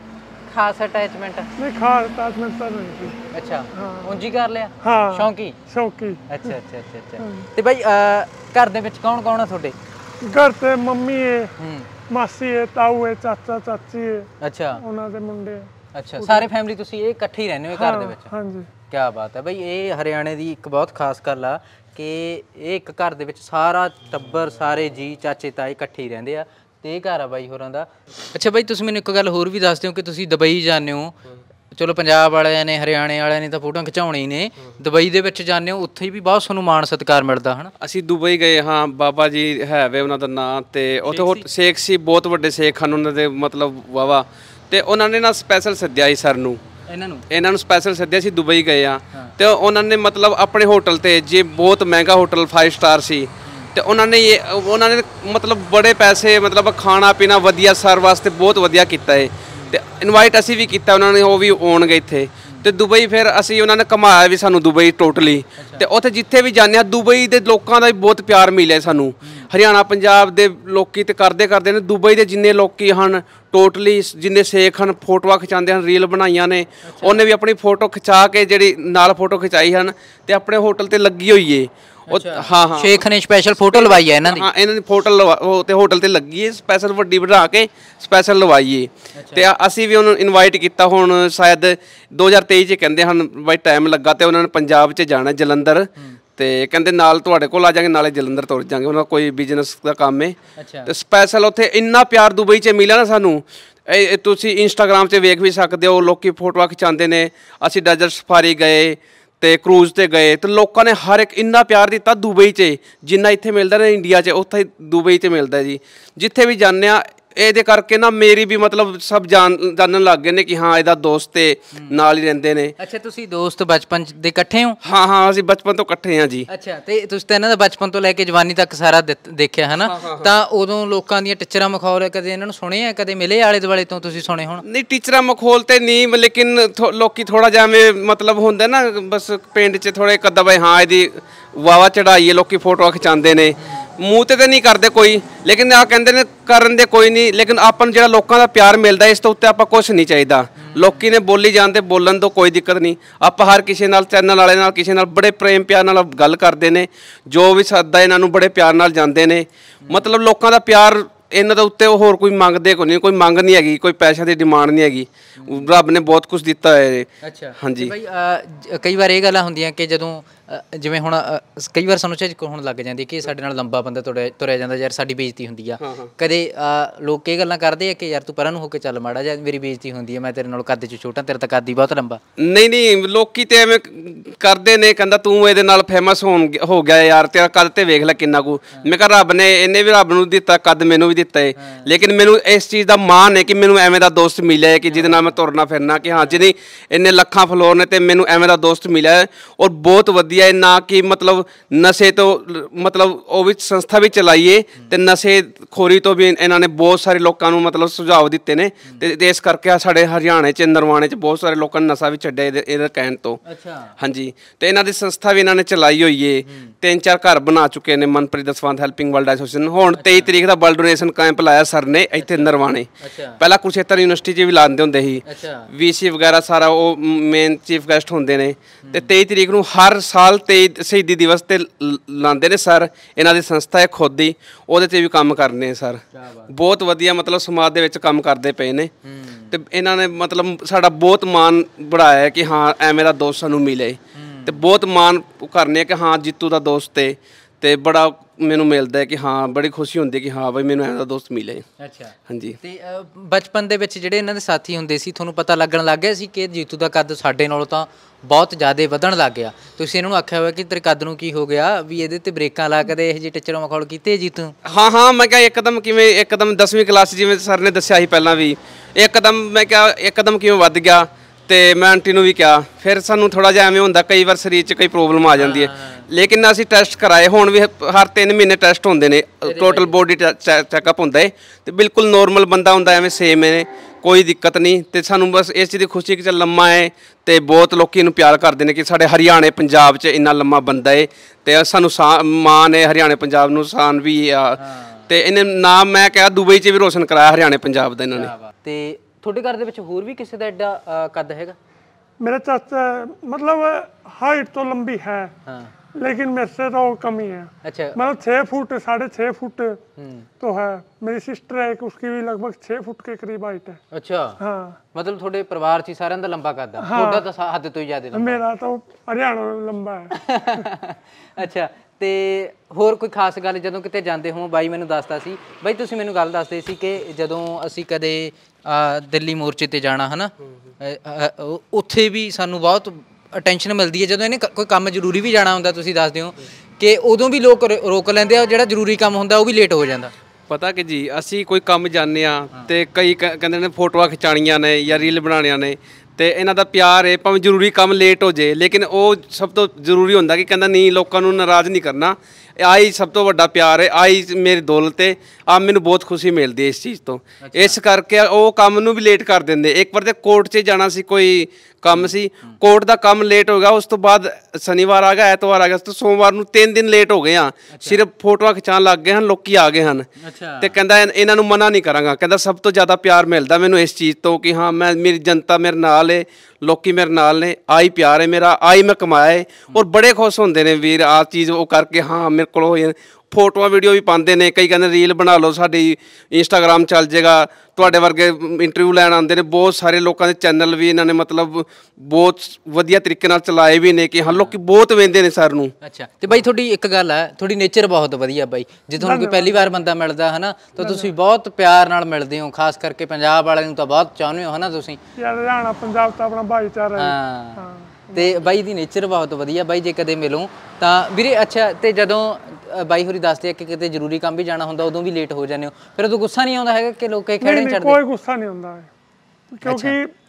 ਖਾਸ ਅਟੈਚਮੈਂਟ? नहीं खास अटैचमेंट तो नहीं थी। ਅੱਛਾ ਉਂਝ ਹੀ ਕਰ ਲਿਆ? हाँ ਸ਼ੌਂਕੀ शौकी। ਅੱਛਾ ਅੱਛਾ ਅੱਛਾ ਅੱਛਾ। ਤੇ ਬਾਈ ਘਰ ਦੇ ਵਿੱਚ ਕੌਣ ਕੌਣ ਆ ਤੁਹਾਡੇ? घर से मम्मी है, ਹੂੰ मासी है, ताऊ है, चाचा चाची है, ਅੱਛਾ ਉਹਨਾਂ ਦੇ ਮੁੰਡੇ। ਅੱਛਾ, ਸਾਰੇ ਫੈਮਿਲੀ ਤੁਸੀਂ ਇਹ ਇਕੱਠੇ ਹੀ ਰਹਿੰਦੇ ਹੋ ਘਰ ਦੇ ਵਿੱਚ? हाँ जी। ਕੀ ਬਾਤ ਹੈ ਬਈ, ਇਹ ਹਰਿਆਣੇ ਦੀ ਇੱਕ ਬਹੁਤ ਖਾਸ ਗੱਲ ਆ ਕਿ ਇਹ ਇੱਕ ਘਰ ਦੇ ਵਿੱਚ ਸਾਰਾ ਟੱਬਰ, ਸਾਰੇ ਜੀ, ਚਾਚੇ ਤਾਏ ਇਕੱਠੇ ਹੀ ਰਹਿੰਦੇ ਆ, ਤੇ ਇਹ ਘਰ ਆ ਬਾਈ ਹੋਰਾਂ ਦਾ। ਅੱਛਾ ਬਾਈ, ਤੁਸੀਂ ਮੈਨੂੰ ਇੱਕ ਗੱਲ ਹੋਰ ਵੀ ਦੱਸ ਦਿਓ ਕਿ ਤੁਸੀਂ ਦੁਬਈ ਜਾਂਦੇ ਹੋ, ਚਲੋ ਪੰਜਾਬ ਵਾਲਿਆਂ ਨੇ, ਹਰਿਆਣੇ ਵਾਲਿਆਂ ਨੇ ਤਾਂ ਫੋਟੋਆਂ ਖਿਚਾਉਣੀ ਹੀ ਨੇ, ਦੁਬਈ ਦੇ ਵਿੱਚ ਜਾਂਦੇ ਹੋ, ਉੱਥੇ ਵੀ ਬਹੁਤ ਤੁਹਾਨੂੰ ਮਾਣ ਸਤਿਕਾਰ ਮਿਲਦਾ ਹਨ? ਅਸੀਂ ਦੁਬਈ ਗਏ ਹਾਂ, ਬਾਬਾ ਜੀ ਹੈ ਵੇ ਉਹਨਾਂ ਦਾ ਨਾਂ, ਤੇ ਉੱਥੇ ਸ਼ੇਖ ਸੀ, ਬਹੁਤ ਵੱਡੇ ਸ਼ੇਖ ਹਨ ਉਹਨਾਂ ਦੇ, ਮਤਲਬ ਵਾਵਾ, ਤੇ ਉਹਨਾਂ ਨੇ ਨਾ ਸਪੈਸ਼ਲ ਸੱਦਿਆ ਸੀ ਸਰ ਨੂੰ, ਇਹਨਾਂ ਨੂੰ ਇਹਨਾਂ ਨੂੰ ਸਪੈਸ਼ਲ ਸੱਦਿਆ ਸੀ। ਦੁਬਈ ਗਏ ਆ ਤੇ ਉਹਨਾਂ ਨੇ ਮਤਲਬ ਆਪਣੇ ਹੋਟਲ ਤੇ, ਜੇ ਬਹੁਤ ਮਹਿੰਗਾ ਹੋਟਲ ਫਾਈਵ ਸਟਾਰ ਸੀ, ਤੇ ਉਹਨਾਂ ਨੇ ਇਹ ਉਹਨਾਂ ਨੇ ਮਤਲਬ ਬੜੇ ਪੈਸੇ, ਮਤਲਬ ਖਾਣਾ ਪੀਣਾ ਵਧੀਆ, ਸਰ ਵਾਸਤੇ ਬਹੁਤ ਵਧੀਆ ਕੀਤਾ ਹੈ, ਤੇ ਇਨਵਾਈਟ ਅਸੀਂ ਵੀ ਕੀਤਾ ਉਹਨਾਂ ਨੇ, ਉਹ ਵੀ ਆਉਣਗੇ ਇੱਥੇ। ਤੇ ਦੁਬਈ ਫਿਰ ਅਸੀਂ ਉਹਨਾਂ ਨੇ ਘੁਮਾਇਆ ਵੀ ਸਾਨੂੰ ਦੁਬਈ ਟੋਟਲੀ, ਤੇ ਉੱਥੇ ਜਿੱਥੇ ਵੀ ਜਾਂਦੇ ਆ ਦੁਬਈ ਦੇ ਲੋਕਾਂ ਦਾ ਵੀ ਬਹੁਤ ਪਿਆਰ ਮਿਲਿਆ ਸਾਨੂੰ। ਹਰਿਆਣਾ ਪੰਜਾਬ ਦੇ ਲੋਕੀ ਤੇ ਕਰਦੇ ਕਰਦੇ ਨੇ, ਦੁਬਈ ਦੇ ਜਿੰਨੇ ਲੋਕੀ ਹਨ ਟੋਟਲੀ, ਜਿੰਨੇ ਸ਼ੇਖ ਹਨ, ਫੋਟੋਆਂ ਖਿਚਾਉਂਦੇ ਹਨ, ਰੀਲ ਬਣਾਈਆਂ ਨੇ, ਉਹਨੇ ਵੀ ਆਪਣੀ ਫੋਟੋ ਖਿਚਾ ਕੇ ਜਿਹੜੀ ਨਾਲ ਫੋਟੋ ਖਿਚਾਈ ਹਨ ਤੇ ਆਪਣੇ ਹੋਟਲ ਤੇ ਲੱਗੀ ਹੋਈ ਏ। ਹਾਂ ਹਾਂ, ਸ਼ੇਖ ਨੇ ਸਪੈਸ਼ਲ ਫੋਟੋ ਲਵਾਈ ਹੈ ਇਹਨਾਂ ਦੀ? ਹਾਂ, ਇਹਨਾਂ ਦੀ ਫੋਟੋ ਲਵਾ ਤੇ ਹੋਟਲ ਤੇ ਲੱਗੀ ਹੈ, ਸਪੈਸ਼ਲ ਵੱਡੀ ਬਣਾ ਕੇ ਸਪੈਸ਼ਲ ਲਵਾਈ ਏ। ਤੇ ਅਸੀਂ ਵੀ ਉਹਨੂੰ ਇਨਵਾਈਟ ਕੀਤਾ, ਹੁਣ ਸ਼ਾਇਦ ਦੋ ਹਜ਼ਾਰ ਤੇਈ 'ਚ ਕਹਿੰਦੇ ਹਨ ਬਾਈ ਟਾਈਮ ਲੱਗਾ, ਤੇ ਉਹਨਾਂ ਨੇ ਪੰਜਾਬ 'ਚ ਜਾਣਾ ਜਲੰਧਰ, ਤੇ ਕਹਿੰਦੇ ਨਾਲ ਤੁਹਾਡੇ ਕੋਲ ਆ ਜਾਵਾਂਗੇ, ਨਾਲੇ ਜਲੰਧਰ ਤੁਰ ਜਾਵਾਂਗੇ, ਉਹਨਾਂ ਕੋਈ ਬਿਜ਼ਨਸ ਦਾ ਕੰਮ ਹੈ। ਤੇ ਸਪੈਸ਼ਲ ਉੱਥੇ ਇੰਨਾ ਪਿਆਰ ਦੁਬਈ 'ਚ ਮਿਲਿਆ ਨਾ ਸਾਨੂੰ, ਇਹ ਤੁਸੀਂ ਇੰਸਟਾਗ੍ਰਾਮ 'ਤੇ ਵੇਖ ਵੀ ਸਕਦੇ ਹੋ, ਲੋਕੀ ਫੋਟੋਆਂ ਖਿਚਾਉਂਦੇ ਨੇ। ਅਸੀਂ ਡੈਜ਼ਰਟ ਸਫਾਰੀ ਗਏ ਤੇ ਕਰੂਜ਼ ਤੇ ਗਏ, ਤੇ ਲੋਕਾਂ ਨੇ ਹਰ ਇੱਕ ਇੰਨਾ ਪਿਆਰ ਦਿੱਤਾ ਦੁਬਈ 'ਚ, ਜਿੰਨਾ ਇੱਥੇ ਮਿਲਦਾ ਨਾ ਇੰਡੀਆ 'ਚ, ਉੱਥੇ ਦੁਬਈ 'ਚ ਮਿਲਦਾ ਜੀ। ਜਿੱਥੇ ਵੀ ਜਾਂਦੇ ਆ ਇਹਦੇ ਕਰਕੇ ਨਾ ਮੇਰੀ ਵੀ ਮਤਲਬ ਸਭ ਜਾਣ ਜਾਣਨ ਲੱਗ ਗਏ ਨੇ ਕਿ ਹਾਂ ਇਹਦਾ ਦੋਸਤ ਤੇ ਨਾਲ ਹੀ ਰਹਿੰਦੇ ਨੇ। ਅੱਛਾ, ਤੁਸੀਂ ਦੋਸਤ ਬਚਪਨ ਦੇ ਇਕੱਠੇ ਹੋ? ਹਾਂ ਹਾਂ, ਅਸੀਂ ਬਚਪਨ ਤੋਂ ਇਕੱਠੇ ਹਾਂ ਜੀ। ਅੱਛਾ, ਤੇ ਤੁਸੀਂ ਤਾਂ ਇਹਨਾਂ ਦਾ ਬਚਪਨ ਤੋਂ ਲੈ ਕੇ ਜਵਾਨੀ ਤੱਕ ਸਾਰਾ ਦੇਖਿਆ ਹੈ ਨਾ, ਤਾਂ ਉਦੋਂ ਲੋਕਾਂ ਦੀਆਂ ਟੀਚਰਾਂ ਮਖੌਲ ਕਦੇ ਇਹਨਾਂ ਨੂੰ ਸੁਣੇ ਆ, ਕਦੇ ਮਿਲੇ ਆਲੇ ਦੁਆਲੇ ਤੋਂ ਤੁਸੀਂ ਸੁਣੇ ਹੁਣ? ਨਹੀਂ, ਟੀਚਰਾਂ ਮਖੌਲ ਤੇ ਨਹੀਂ, ਲੇਕਿਨ ਲੋਕੀ ਥੋੜਾ ਜਿਹਾ ਮਤਲਬ ਹੁੰਦਾ ਨਾ, ਬਸ ਪਿੰਡ 'ਚ ਥੋੜੇ ਕੱਦਾ ਬਈ ਹਾਂ ਇਹਦੀ ਵਾਵਾ ਚੜਾਈਏ, ਲੋਕੀ ਫੋਟੋਆਂ ਖਿਚਾਉਂਦੇ ਨੇ, ਮੂੰਹ ਤੇ ਤਾਂ ਨਹੀਂ ਕਰਦੇ ਕੋਈ, ਲੇਕਿਨ ਆ ਕਹਿੰਦੇ ਨੇ ਕਰਨ ਦੇ ਕੋਈ ਨਹੀਂ, ਲੇਕਿਨ ਆਪਾਂ ਨੂੰ ਜਿਹੜਾ ਲੋਕਾਂ ਦਾ ਪਿਆਰ ਮਿਲਦਾ ਇਸ ਤੋਂ ਉੱਤੇ ਆਪਾਂ ਕੁਛ ਨਹੀਂ ਚਾਹੀਦਾ। ਲੋਕੀ ਨੇ ਬੋਲੀ ਜਾਂਦੇ, ਬੋਲਣ ਤੋਂ ਕੋਈ ਦਿੱਕਤ ਨਹੀਂ, ਆਪਾਂ ਹਰ ਕਿਸੇ ਨਾਲ, ਚੈਨਲ ਵਾਲੇ ਨਾਲ, ਕਿਸੇ ਨਾਲ ਬੜੇ ਪ੍ਰੇਮ ਪਿਆਰ ਨਾਲ ਗੱਲ ਕਰਦੇ ਨੇ, ਜੋ ਵੀ ਸੱਦਾ ਇਹਨਾਂ ਨੂੰ ਬੜੇ ਪਿਆਰ ਨਾਲ ਜਾਂਦੇ ਨੇ। ਮਤਲਬ ਲੋਕਾਂ ਦਾ ਪਿਆਰ ਇਹਨਾਂ ਦੇ ਉੱਤੇ ਹੋਰ ਕੋਈ ਮੰਗਦੇ ਕੋਈ ਨਹੀਂ, ਕੋਈ ਮੰਗ ਨਹੀਂ ਹੈਗੀ, ਕੋਈ ਪੈਸੇ ਦੀ ਡਿਮਾਂਡ ਨਹੀਂ ਹੈਗੀ, ਰੱਬ ਨੇ ਬਹੁਤ ਕੁਝ ਦਿੱਤਾ ਹੈ। ਅੱਛਾ ਹਾਂਜੀ ਭਾਈ, ਕਈ ਵਾਰ ਇਹ ਗੱਲਾਂ ਹੁੰਦੀਆਂ ਕਿ ਜਦੋਂ ਜਿਵੇਂ ਹੁਣ ਕਈ ਵਾਰ ਸਾਨੂੰ ਝਿਜਕ ਹੋਣ ਲੱਗ ਜਾਂਦੀ ਕਿ ਸਾਡੇ ਨਾਲ ਲੰਬਾ ਬੰਦਾ ਤੁਰਿਆ ਤੁਰਿਆ ਜਾਂਦਾ, ਯਾਰ ਸਾਡੀ ਬੇਇੱਜ਼ਤੀ ਹੁੰਦੀ ਆ। ਕਦੇ ਲੋਕ ਇਹ ਗੱਲਾਂ ਕਰਦੇ ਆ ਕਿ ਯਾਰ ਤੂੰ ਪਰਾਂ ਨੂੰ ਹੋ ਕੇ ਚੱਲ ਮਾੜਾ ਜਿਹਾ, ਮੇਰੀ ਬੇਇੱਜ਼ਤੀ ਹੁੰਦੀ ਹੈ, ਮੈਂ ਤੇਰੇ ਨਾਲ ਕੱਦ 'ਚ ਛੋਟਾ, ਤੇਰਾ ਤਾਂ ਕੱਦ ਹੀ ਬਹੁਤ ਲੰਬਾ? ਨਹੀਂ ਨਹੀਂ, ਲੋਕੀ ਤੇ ਐਵੇਂ ਕਰਦੇ ਨੇ, ਕਹਿੰਦਾ ਤੂੰ ਇਹਦੇ ਨਾਲ ਫੇਮਸ ਹੋਣ ਹੋ ਗਿਆ ਯਾਰ, ਤੇਰਾ ਕੱਦ ਤੇ ਵੇਖ ਲੈ ਕਿੰਨਾ ਕੁ। ਮੈਂ ਕਿਹਾ ਰੱਬ ਨੇ, ਇਹਨੇ ਵੀ ਰੱਬ ਨੂੰ ਦਿੱਤਾ ਕੱਦ, ਮੈਨੂੰ ਵੀ ਦਿੱਤਾ ਹੈ, ਲੇਕਿਨ ਮੈਨੂੰ ਇਸ ਚੀਜ਼ ਦਾ ਮਾਣ ਹੈ ਕਿ ਮੈਨੂੰ ਐਵੇਂ ਦਾ ਦੋਸਤ ਮਿਲਿਆ ਹੈ ਕਿ ਜਿਹਦੇ ਨਾਲ ਮੈਂ ਤੁਰਨਾ ਫਿਰਨਾ, ਕਿ ਹਾਂ ਜਿਹਨੇ ਇੰਨੇ ਲੱਖਾਂ ਫਲੋਰ ਨੇ ਤੇ ਮੈਨੂੰ ਐਵੇਂ ਦਾ ਦੋਸਤ ਮਿਲਿਆ ਹੈ। ਔਰ ਬਹੁਤ ਵਧੀਆ ਹੈ, ਨਾ ਕਿ ਮਤਲਬ ਨਸ਼ੇ ਤੋਂ, ਮਤਲਬ ਉਹ ਵੀ ਸੰਸਥਾ ਵੀ ਚਲਾਈਏ, ਤੇ ਨਸ਼ੇ ਖੋਰੀ ਤੋਂ ਵੀ ਇਹਨਾਂ ਨੇ ਬਹੁਤ ਸਾਰੇ ਲੋਕਾਂ ਨੂੰ ਮਤਲਬ ਸੁਝਾਅ ਦਿੱਤੇ ਨੇ, ਤੇ ਇਸ ਕਰਕੇ ਸਾਡੇ ਹਰਿਆਣੇ 'ਚ, ਨਰਵਾਣੇ 'ਚ ਬਹੁਤ ਸਾਰੇ ਲੋਕਾਂ ਨੇ ਨਸ਼ਾ ਵੀ ਛੱਡਿਆ ਇਹਦੇ ਇਹਦੇ ਕਹਿਣ ਤੋਂ। ਹਾਂਜੀ, ਤੇ ਇਹਨਾਂ ਦੀ ਸੰਸਥਾ ਵੀ ਇਹਨਾਂ ਨੇ ਚਲਾਈ ਹੋਈ ਹੈ, ਤਿੰਨ ਚਾਰ ਘਰ ਬਣਾ ਚੁੱਕੇ ਨੇ, Manpreet Daswant helping world association. ਹੁਣ ਤੇਈ ਤਰੀਕ ਦਾ ਬਲਡ ਡੋਨੇਸ਼ਨ ਰੋਸ਼ਨ ਕੈਂਪ ਲਾਇਆ ਸਰ ਨੇ ਇੱਥੇ ਨਰਵਾਣੇ। ਪਹਿਲਾਂ ਕੁਰੂਕਸ਼ੇਤਰ ਯੂਨੀਵਰਸਿਟੀ 'ਚ ਵੀ ਲਾਉਂਦੇ ਹੁੰਦੇ ਸੀ, ਵੀਸੀ ਵਗੈਰਾ ਸਾਰਾ ਉਹ ਮੇਨ ਚੀਫ ਗੈਸਟ ਹੁੰਦੇ ਨੇ। ਤੇ ਤੇਈ ਤਰੀਕ ਨੂੰ ਹਰ ਸਾਲ ਤੇਈ ਸ਼ਹੀਦੀ ਦਿਵਸ ਤੇ ਲਾਉਂਦੇ ਨੇ ਸਰ, ਇਹਨਾਂ ਦੀ ਸੰਸਥਾ ਹੈ ਖੁਦ ਦੀ, ਉਹਦੇ 'ਤੇ ਵੀ ਕੰਮ ਕਰਨੇ ਸਰ। ਬਹੁਤ ਵਧੀਆ ਮਤਲਬ ਸਮਾਜ ਦੇ ਵਿੱਚ ਕੰਮ ਕਰਦੇ ਪਏ ਨੇ ਤੇ ਇਹਨਾਂ ਨੇ ਮਤਲਬ ਸਾਡਾ ਬਹੁਤ ਮਾਣ बढ़ाया कि हाँ ਐਵੇਂ ਦਾ ਦੋਸਤ ਸਾਨੂੰ ਮਿਲੇ ਤੇ ਬਹੁਤ ਮਾਣ ਕਰਨੇ ਕਿ ਹਾਂ ਜੀਤੂ ਦਾ ਦੋਸਤ ਹੈ ਤੇ ਬੜਾ ਮੈਨੂੰ ਮਿਲਦਾ ਹੈ ਕਿ ਹਾਂ ਬੜੀ ਖੁਸ਼ੀ ਹੁੰਦੀ ਕਿ ਹਾਂ ਬਈ ਮੈਨੂੰ ਐਵੇਂ ਦਾ ਦੋਸਤ ਮਿਲੇ। ਅੱਛਾ ਹਾਂਜੀ। ਤੇ ਬਚਪਨ ਦੇ ਵਿੱਚ ਜਿਹੜੇ ਇਹਨਾਂ ਦੇ ਸਾਥੀ ਹੁੰਦੇ ਸੀ ਤੁਹਾਨੂੰ ਪਤਾ ਲੱਗਣ ਲੱਗ ਗਿਆ ਸੀ ਕਿ ਜੀਤੂ ਦਾ ਕੱਦ ਸਾਡੇ ਨਾਲੋਂ ਤਾਂ ਬਹੁਤ ਜ਼ਿਆਦਾ ਵਧਣ ਲੱਗ ਗਿਆ, ਤੁਸੀਂ ਇਹਨਾਂ ਨੂੰ ਆਖਿਆ ਹੋਇਆ ਕਿ ਤੇਰੇ ਕੱਦ ਨੂੰ ਕੀ ਹੋ ਗਿਆ ਵੀ ਇਹਦੇ ਤੇ ਬ੍ਰੇਕਾਂ ਲਾ ਕਦੇ ਇਹੋ ਜਿਹੇ ਟੀਚਰ ਮਖੌਲ ਕੀਤੇ ਜੀਤੂ? ਹਾਂ ਹਾਂ ਮੈਂ ਕਿਹਾ ਇੱਕਦਮ ਕਿਵੇਂ ਇੱਕਦਮ ਦਸਵੀਂ ਕਲਾਸ ਜਿਵੇਂ ਸਰ ਨੇ ਦੱਸਿਆ ਸੀ ਪਹਿਲਾਂ ਵੀ, ਇੱਕਦਮ ਮੈਂ ਕਿਹਾ ਇੱਕਦਮ ਕਿਵੇਂ ਵੱਧ ਗਿਆ ਤੇ ਮੈਂ ਆਂਟੀ ਨੂੰ ਵੀ ਕਿਹਾ। ਫਿਰ ਸਾਨੂੰ ਥੋੜਾ ਜਿਹਾ ਐਵੇਂ ਹੁੰਦਾ ਕਈ ਵਾਰ ਸਰੀਰ 'ਚ ਕਈ ਪ੍ਰੋਬਲਮ ਆ ਜਾਂਦੀ ਹੈ, ਲੇਕਿਨ ਅਸੀਂ ਟੈਸਟ ਕਰਾਏ, ਹੁਣ ਵੀ ਹਰ ਤਿੰਨ ਮਹੀਨੇ ਟੈਸਟ ਹੁੰਦੇ ਨੇ, ਟੋਟਲ ਬੋਡੀ ਚੈੱਕਅਪ ਹੁੰਦਾ ਹੈ ਤੇ ਬਿਲਕੁਲ ਨੋਰਮਲ ਬੰਦਾ ਹੁੰਦਾ ਐਵੇਂ ਸੇਮ ਹੈ, ਕੋਈ ਦਿੱਕਤ ਨਹੀਂ। ਤੇ ਸਾਨੂੰ ਬਸ ਇਸ ਚੀਜ਼ ਦੀ ਖੁਸ਼ੀ ਕਿ ਚੱਲ ਲੰਮਾ ਹੈ ਤੇ ਬਹੁਤ ਲੋਕੀ ਇਹਨੂੰ ਪਿਆਰ ਕਰਦੇ ਨੇ ਕਿ ਸਾਡੇ ਹਰਿਆਣੇ ਪੰਜਾਬ 'ਚ ਇੰਨਾ ਲੰਮਾ ਬੰਦਾ ਹੈ ਤੇ ਸਾਨੂੰ ਮਾਣ ਹੈ, ਹਰਿਆਣੇ ਪੰਜਾਬ ਨੂੰ ਸ਼ਾਨ ਵੀ ਆ। ਤੇ ਇਹਨੇ ਨਾਮ ਮੈਂ ਕਿਹਾ ਦੁਬਈ 'ਚ ਵੀ ਰੋਸ਼ਨ ਕਰਾਇਆ ਹਰਿਆਣੇ ਪੰਜਾਬ ਦਾ ਇਹਨਾਂ ਨੇ। ਤੇ ਤੁਹਾਡੇ ਘਰ ਦੇ ਵਿੱਚ ਹੋਰ ਵੀ ਕਿਸੇ ਦਾ ਐਡਾ ਕੱਦ ਹੈਗਾ? मेरा चाचा मतलब हाइट तो लंबी है, हाँ। लेकिन मेरे से तो कम ही है। अच्छा। मतलब छः फुट साढ़े छः फुट तो है। मेरी सिस्टर है कि उसकी भी लगभग छः फुट के करीब हाइट है। अच्छा हाँ। मतलब थोड़े परिवार च सारे का लंबा कद है? हाँ। तो हद तो ही ज्यादा मेरा तो हरियाणा लंबा है। अच्छा। ਤੇ ਹੋਰ ਕੋਈ ਖਾਸ ਗੱਲ ਜਦੋਂ ਕਿਤੇ ਜਾਂਦੇ ਹੋ? ਬਾਈ ਮੈਨੂੰ ਦੱਸਦਾ ਸੀ, ਬਾਈ ਤੁਸੀਂ ਮੈਨੂੰ ਗੱਲ ਦੱਸਦੇ ਸੀ ਕਿ ਜਦੋਂ ਅਸੀਂ ਕਦੇ ਦਿੱਲੀ ਮੋਰਚੇ ਤੇ ਜਾਣਾ ਹੈ ਨਾ, ਉੱਥੇ ਵੀ ਸਾਨੂੰ ਬਹੁਤ ਅਟੈਂਸ਼ਨ ਮਿਲਦੀ ਹੈ। ਜਦੋਂ ਇਹਨੇ ਕੋਈ ਕੰਮ ਜ਼ਰੂਰੀ ਵੀ ਜਾਣਾ ਹੁੰਦਾ ਤੁਸੀਂ ਦੱਸਦੇ ਹੋ ਕਿ ਉਦੋਂ ਵੀ ਲੋਕ ਰੋਕ ਲੈਂਦੇ ਆ, ਜਿਹੜਾ ਜ਼ਰੂਰੀ ਕੰਮ ਹੁੰਦਾ ਉਹ ਵੀ ਲੇਟ ਹੋ ਜਾਂਦਾ। ਪਤਾ ਕਿ ਜੀ ਅਸੀਂ ਕੋਈ ਕੰਮ ਜਾਂਦੇ ਹਾਂ ਤੇ ਕਈ ਕਹਿੰਦੇ ਨੇ ਫੋਟੋਆਂ ਖਿਚਾਉਣੀਆਂ ਨੇ ਜਾਂ ਰੀਲ ਬਣਾਉਣੀਆਂ ਨੇ ਤੇ ਇਹਨਾਂ ਦਾ ਪਿਆਰ ਹੈ, ਭਾਵੇਂ ਜ਼ਰੂਰੀ ਕੰਮ ਲੇਟ ਹੋ ਜੇ ਲੇਕਿਨ ਉਹ ਸਭ ਤੋਂ ਜ਼ਰੂਰੀ ਹੁੰਦਾ ਕਿ ਕਹਿੰਦਾ ਨਹੀਂ ਲੋਕਾਂ ਨੂੰ ਨਾਰਾਜ਼ ਨਹੀਂ ਕਰਨਾ। ਆਹੀ ਸਭ ਤੋਂ ਵੱਡਾ ਪਿਆਰ ਹੈ, ਆਹੀ ਮੇਰੀ ਦੌਲਤ ਹੈ। ਆ ਮੈਨੂੰ ਬਹੁਤ ਖੁਸ਼ੀ ਮਿਲਦੀ ਹੈ ਇਸ ਚੀਜ਼ ਤੋਂ, ਇਸ ਕਰਕੇ ਉਹ ਕੰਮ ਨੂੰ ਵੀ ਲੇਟ ਕਰ ਦਿੰਦੇ। ਇੱਕ ਵਾਰ ਤੇ ਕੋਰਟ 'ਚ ਜਾਣਾ ਸੀ, ਕੋਈ ਕੰਮ ਸੀ, ਕੋਰਟ ਦਾ ਕੰਮ ਲੇਟ ਹੋ ਗਿਆ, ਉਸ ਤੋਂ ਬਾਅਦ ਸ਼ਨੀਵਾਰ ਆ ਗਿਆ, ਐਤਵਾਰ ਆ ਗਿਆ, ਤੇ ਸੋਮਵਾਰ ਨੂੰ ਤਿੰਨ ਦਿਨ ਲੇਟ ਹੋ ਗਏ ਆ। ਸਿਰਫ ਫੋਟੋਆਂ ਖਿਚਾਉਣ ਲੱਗ ਗਏ ਹਨ, ਲੋਕੀ ਆ ਗਏ ਹਨ ਤੇ ਕਹਿੰਦਾ ਇਹਨਾਂ ਨੂੰ ਮਨਾ ਨਹੀਂ ਕਰਾਂਗਾ। ਕਹਿੰਦਾ ਸਭ ਤੋਂ ਜ਼ਿਆਦਾ ਪਿਆਰ ਮਿਲਦਾ ਮੈਨੂੰ ਇਸ ਚੀਜ਼ ਤੋਂ ਕਿ ਹਾਂ ਮੈਂ ਮੇਰੀ ਜਨਤਾ ਮੇਰੇ ਨਾਲ ਹੈ, ਲੋਕੀ ਮੇਰੇ ਨਾਲ ਨੇ, ਆਹੀ ਪਿਆਰ ਹੈ ਮੇਰਾ, ਆਹੀ ਮੈਂ ਕਮਾਇਆ ਹੈ। ਔਰ ਬੜੇ ਖੁਸ਼ ਹੁੰਦੇ ਨੇ ਵੀਰ ਆਹ ਚੀਜ਼ ਉਹ ਕਰਕੇ। ਹਾਂ ਮੇਰੇ ਕੋਲ ਹੋ ਫੋਟੋਆਂ ਵੀਡੀਓ ਵੀ ਪਾਉਂਦੇ ਨੇ, ਕਈ ਕਹਿੰਦੇ ਰੀਲ ਬਣਾ ਲਓ ਸਾਡੀ ਇੰਸਟਾਗ੍ਰਾਮ ਚੱਲ ਜਾਏਗਾ, ਤੁਹਾਡੇ ਵਰਗੇ ਇੰਟਰਵਿਊ ਲੈਣ ਆਉਂਦੇ ਨੇ। ਬਹੁਤ ਸਾਰੇ ਲੋਕਾਂ ਦੇ ਚੈਨਲ ਵੀ ਇਹਨਾਂ ਨੇ ਮਤਲਬ ਬਹੁਤ ਵਧੀਆ ਤਰੀਕੇ ਨਾਲ ਚਲਾਏ ਵੀ ਨੇ ਕਿ ਹਾਂ ਲੋਕੀ ਬਹੁਤ ਵੇਖਦੇ ਨੇ ਸਰ ਨੂੰ। ਅੱਛਾ। ਤੇ ਬਾਈ ਤੁਹਾਡੀ ਇੱਕ ਗੱਲ ਹੈ, ਤੁਹਾਡੀ ਨੇਚਰ ਬਹੁਤ ਵਧੀਆ ਬਾਈ। ਜੇ ਤੁਹਾਨੂੰ ਕੋਈ ਪਹਿਲੀ ਵਾਰ ਬੰਦਾ ਮਿਲਦਾ ਹੈ ਨਾ ਤਾਂ ਤੁਸੀਂ ਬਹੁਤ ਪਿਆਰ ਨਾਲ ਮਿਲਦੇ ਹੋ, ਖਾਸ ਕਰਕੇ ਪੰਜਾਬ ਵਾਲਿਆਂ ਨੂੰ ਤਾਂ ਬਹੁਤ ਚਾਹੁੰਦੇ ਹੋ ਹੈ ਨਾ ਤੁਸੀਂ? ਹਰਿਆਣਾ ਪੰਜਾਬ ਤਾਂ ਆਪਣਾ ਭਾਈਚਾਰਾ ਹੈ। ਹਾਂ। ਤੇ ਬਾਈ ਦੀ ਨੇਚਰ ਬਹੁਤ ਵਧੀਆ ਬਾਈ, ਜੇ ਕਦੇ ਮਿਲੋ ਤਾਂ ਵੀਰੇ। ਅੱਛਾ। ਤੇ ਜਦੋਂ ਬਾਈ ਹੋਰੀ ਦੱਸਦੇ ਆ ਕਿ ਕਿਤੇ ਜ਼ਰੂਰੀ ਕੰਮ ਵੀ ਜਾਣਾ ਹੁੰਦਾ ਉਦੋਂ ਵੀ ਲੇਟ ਹੋ ਜਾਂਦੇ ਹੋ, ਫਿਰ ਉਦੋਂ ਗੁੱਸਾ ਨਹੀਂ ਆਉਂਦਾ ਹੈਗਾ ਕਿ ਲੋਕ ਇਹ ਖੜੇ ਚੜਦੇ? ਕੋਈ ਗੁੱਸਾ नहीं होता है क्योंकि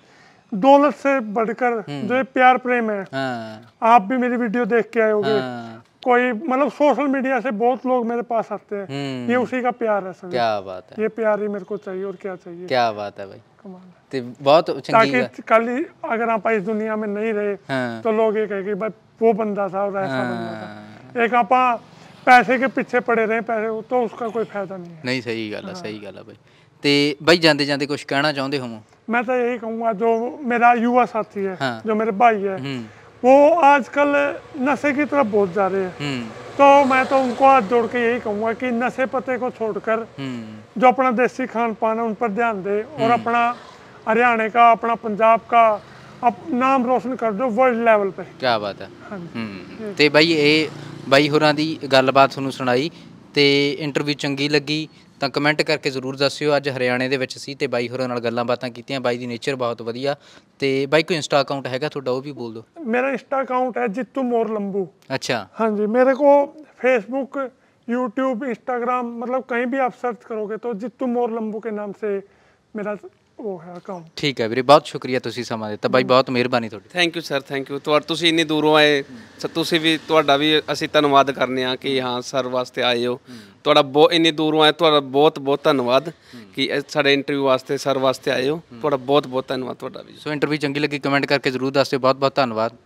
दौलत से बढ़कर जो प्यार प्रेम है। आप भी मेरी वीडियो देख के आए होगे, कोई मतलब सोशल मीडिया से बहुत लोग मेरे पास आते हैं, ये उसी का प्यार है सर। क्या बात है, ये प्यार ही मेरे को चाहिए और क्या चाहिए। क्या बात है भाई, ਤੇ ਬਹੁਤ ਚੰਗੀ ताकि कल ही अगर आप इस दुनिया में नहीं रहे तो लोग ये कहे कि भाई वो बंदा था और ऐसा बंदा था। एक आप पैसे के पीछे पड़े रहे पैसे तो उसका कोई फायदा नहीं है। नहीं सही गल है, सही गल है भाई। ਤੇ ਬਾਈ ਜਾਂਦੇ ਜਾਂਦੇ ਕੁਝ ਕਹਿਣਾ ਚਾਹੁੰਦੇ ਹੋ? मैं तो यही कहूँगा जो मेरा युवा साथी है, हाँ। जो मेरे भाई है वो आजकल नशे की तरफ बहुत जा रहे हैं, तो मैं तो उनको हाथ जोड़ के यही कहूँगा कि नशे पते को छोड़कर जो अपना देसी खान पान है उन पर ध्यान दे और अपना हरियाणा का अपना पंजाब का अब नाम रोशन कर दो वर्ल्ड लेवल पे। क्या बात है। हाँ। ਤੇ ਬਾਈ ਇਹ ਬਾਈ ਹੋਰਾਂ ਦੀ ਗੱਲਬਾਤ ਤੁਹਾਨੂੰ ਸੁਣਾਈ ਤੇ ਇੰਟਰਵਿਊ ਚੰਗੀ ਲੱਗੀ ਤਾਂ ਕਮੈਂਟ ਕਰਕੇ ਜ਼ਰੂਰ ਦੱਸਿਓ। ਅੱਜ ਹਰਿਆਣੇ ਦੇ ਵਿੱਚ ਸੀ ਤੇ ਬਾਈ ਹੋਰਾਂ ਨਾਲ ਗੱਲਾਂ ਬਾਤਾਂ ਕੀਤੀਆਂ। ਬਾਈ ਦੀ ਨੇਚਰ ਬਹੁਤ ਵਧੀਆ। ਤੇ ਬਾਈ ਕੋਈ ਇੰਸਟਾ ਅਕਾਊਂਟ ਹੈਗਾ ਤੁਹਾਡਾ, ਉਹ ਵੀ ਬੋਲ ਦਿਓ। मेरा इंस्टा अकाउंट है जित्तू मोर लंबू। अच्छा। हाँ जी, मेरे को फेसबुक यूट्यूब इंस्टाग्राम मतलब कहीं भी आप सर्च करोगे तो जित्तू मोर लंबू के नाम से मेरा वो है अकाउंट। ठीक है ਵੀਰੇ, ਬਹੁਤ ਸ਼ੁਕਰੀਆ ਤੁਸੀਂ ਸਮਾਂ ਦਿੱਤਾ ਬਾਈ, ਬਹੁਤ ਮਿਹਰਬਾਨੀ ਤੁਹਾਡੀ। Thank you sir, thank you. ਤੁਹਾਡਾ ਤੁਸੀਂ ਇੰਨੀ ਦੂਰੋਂ ਆਏ, ਤੁਸੀਂ ਵੀ ਤੁਹਾਡਾ ਵੀ ਅਸੀਂ ਧੰਨਵਾਦ ਕਰਨੇ ਆ ਕਿ ਹਾਂ ਸਰ ਵਾਸਤੇ ਆਏ ਹੋ। ਤੁਹਾਡਾ ਬਹੁਤ ਇੰਨੀ ਦੂਰੋਂ ਆਏ, ਤੁਹਾਡਾ ਬਹੁਤ ਬਹੁਤ ਧੰਨਵਾਦ ਕਿ ਸਾਡੇ ਇੰਟਰਵਿਊ ਵਾਸਤੇ ਸਰ ਵਾਸਤੇ ਆਏ ਹੋ। ਤੁਹਾਡਾ ਬਹੁਤ ਬਹੁਤ ਧੰਨਵਾਦ ਤੁਹਾਡਾ ਵੀ। ਸੋ ਇੰਟਰਵਿਊ ਚੰਗੀ ਲੱਗੀ ਕਮੈਂਟ ਕਰਕੇ ਜ਼ਰੂਰ ਦੱਸਿਓ। ਬਹੁਤ ਬਹੁਤ ਧੰਨਵਾਦ।